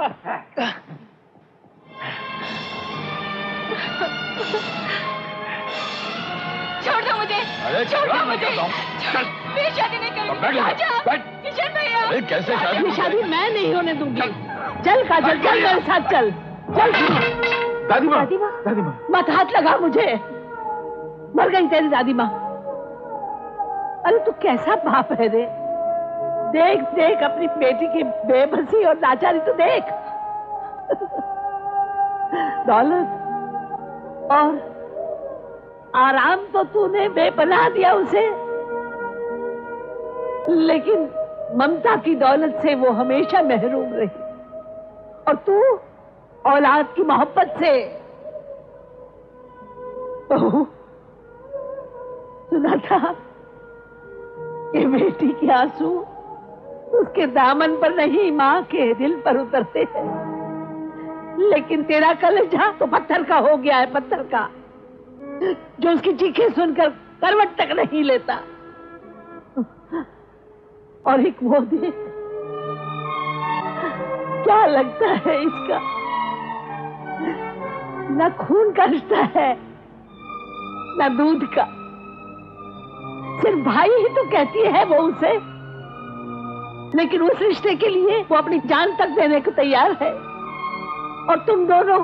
Speaker 13: छोड़ दो मुझे! छोड़ दो मुझे! मेरी शादी नहीं करूंगी। किशन भैया!
Speaker 4: कैसे
Speaker 8: ये शादी मैं नहीं होने दूंगी। चल काजल, चल मेरे साथ चल। चल।
Speaker 12: दादी माँ,
Speaker 13: दादी माँ,
Speaker 8: मत हाथ लगा मुझे। मर गई तेरी दादी माँ। अरे तू कैसा बाप है रे? देख देख अपनी बेटी की बेबसी और लाचारी तो देख। दौलत और आराम तो तूने बेपनाह दिया उसे, लेकिन ममता की दौलत से वो हमेशा महरूम रही। और तू औलाद की मोहब्बत से। बहू, सुना था ये बेटी के आंसू उसके दामन पर नहीं, माँ के दिल पर उतरते हैं। लेकिन तेरा कलेजा तो पत्थर का हो गया है, पत्थर का, जो उसकी चीखें सुनकर करवट तक नहीं लेता। और एक वो देख, क्या लगता है इसका? न खून का रिश्ता है न दूध का, सिर्फ भाई ही तो कहती है वो उसे, लेकिन उस रिश्ते के लिए वो अपनी जान तक देने को तैयार है। और तुम दोनों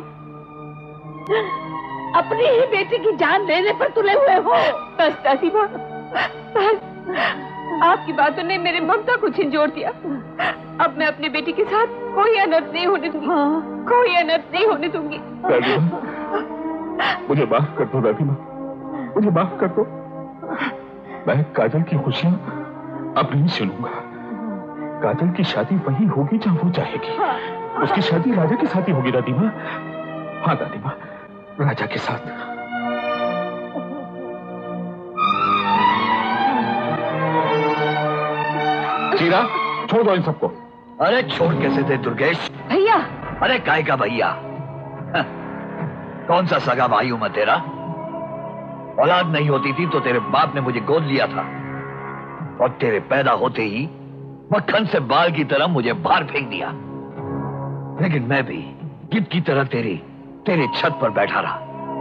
Speaker 8: अपनी ही बेटी की जान लेने पर तुले हुए हो।
Speaker 13: बस दादी माँ, बस। आपकी बातों ने मेरे ममता को झंझोड़ दिया। अब मैं अपनी बेटी के साथ कोई अनर्थ नहीं होने दूंगी। कोई अनर्थ नहीं होने दूंगी।
Speaker 12: दादी माँ, मुझे माफ कर दो दादी माँ, मुझे माफ कर दो। मैं काजल की खुशियां अब नहीं सुनूंगा। काजल की शादी वही होगी जहां वो चाहेगी। उसकी शादी राजा के साथ ही होगी दादी माँ। हाँ दादी माँ, राजा के साथ। चीरा, छोड़ दो इन सबको।
Speaker 4: अरे छोड़ कैसे दे दुर्गेश?
Speaker 8: भैया!
Speaker 4: अरे काय का भैया? कौन सा सगा भाई हूं मैं तेरा? औलाद नहीं होती थी तो तेरे बाप ने मुझे गोद लिया था, और तेरे पैदा होते ही मक्खन से बाल की तरह मुझे बाहर फेंक दिया। लेकिन मैं भी गिद्ध की तरह तेरी छत पर बैठा रहा।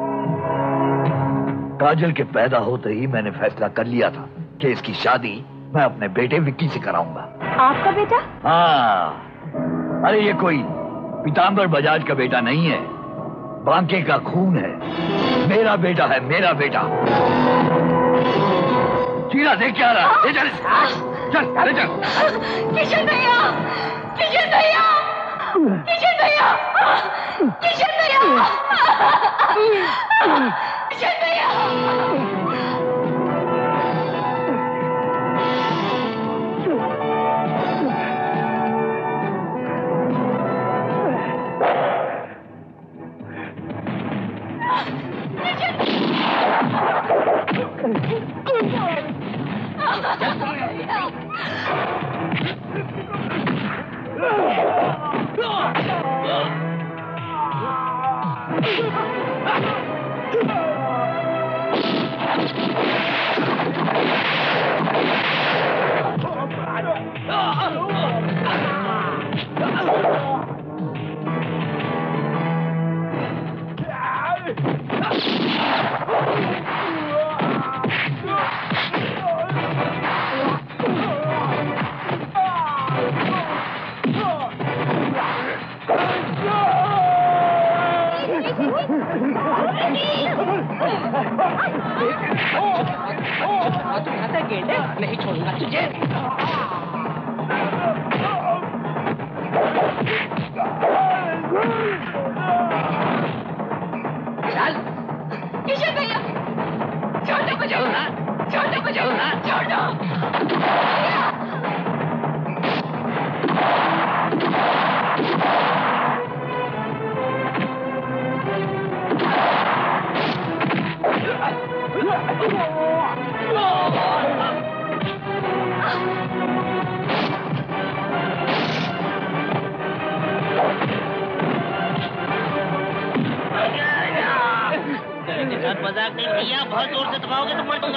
Speaker 4: काजल के पैदा होते ही मैंने फैसला कर लिया था कि इसकी शादी मैं अपने बेटे विक्की से कराऊंगा।
Speaker 13: आपका बेटा?
Speaker 4: हाँ, अरे ये कोई पीताम्बर बजाज का बेटा नहीं है, बांके का खून है। मेरा बेटा है, मेरा बेटा। चीरा देख क्या रहा है? चल चल चल।
Speaker 13: किशन भैया! किशन भैया! किशन भैया! किशन भैया! किशन भैया!
Speaker 6: गेंडे नहीं छोड़ूंगा तुझे। चल किशन भैया छोड़ दो मुझे, छोड़ दो मुझे, छोड़ दो।
Speaker 8: मजाक नहीं भैया, बहुत जोर से दबाओगे तो मर दूंगा।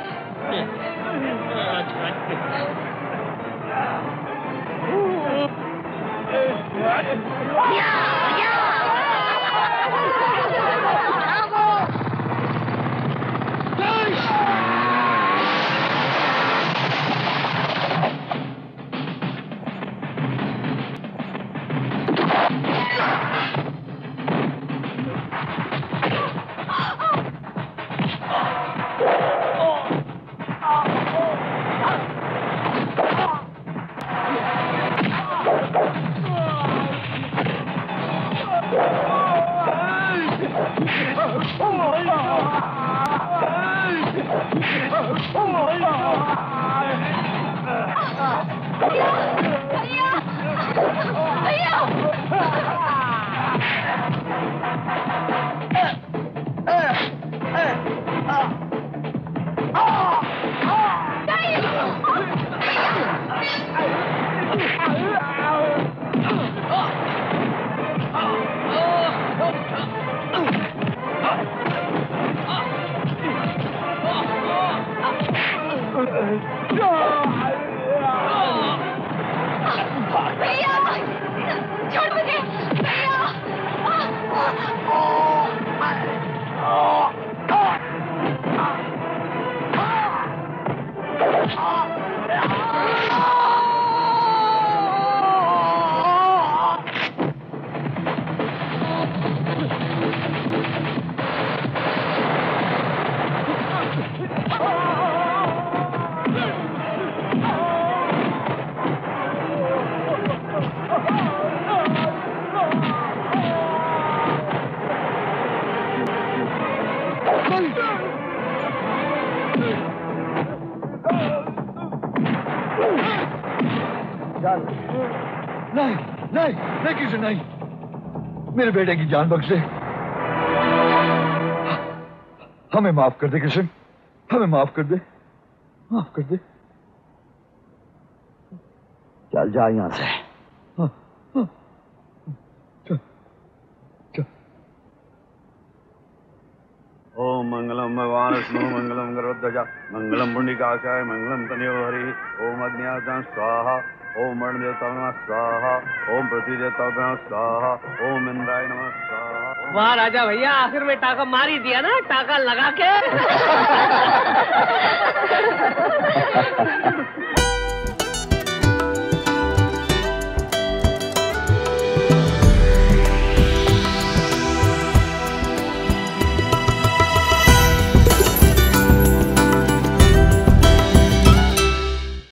Speaker 11: नहीं किशन नहीं, मेरे बेटे की जान बख्शे। हमें माफ कर दे किशन, हमें माफ कर दे, माफ कर दे। चल जा यहां से।
Speaker 14: ओम मंगलम भगवान विष्णु मंगलम गरुड़ध्वजा मंगलम पुंडरीकाक्षाय मंगलम तनयो हरि। ओम अग्निहोत्राय स्वाहा, ओम वरुण देवताय नमः स्वाहा, ओम पृथ्वी देवताय नमः स्वाहा, ओम इंद्राय नमः स्वाहा।
Speaker 6: वाह राजा भैया, आखिर में टाका मार ही दिया ना, टाका लगा के।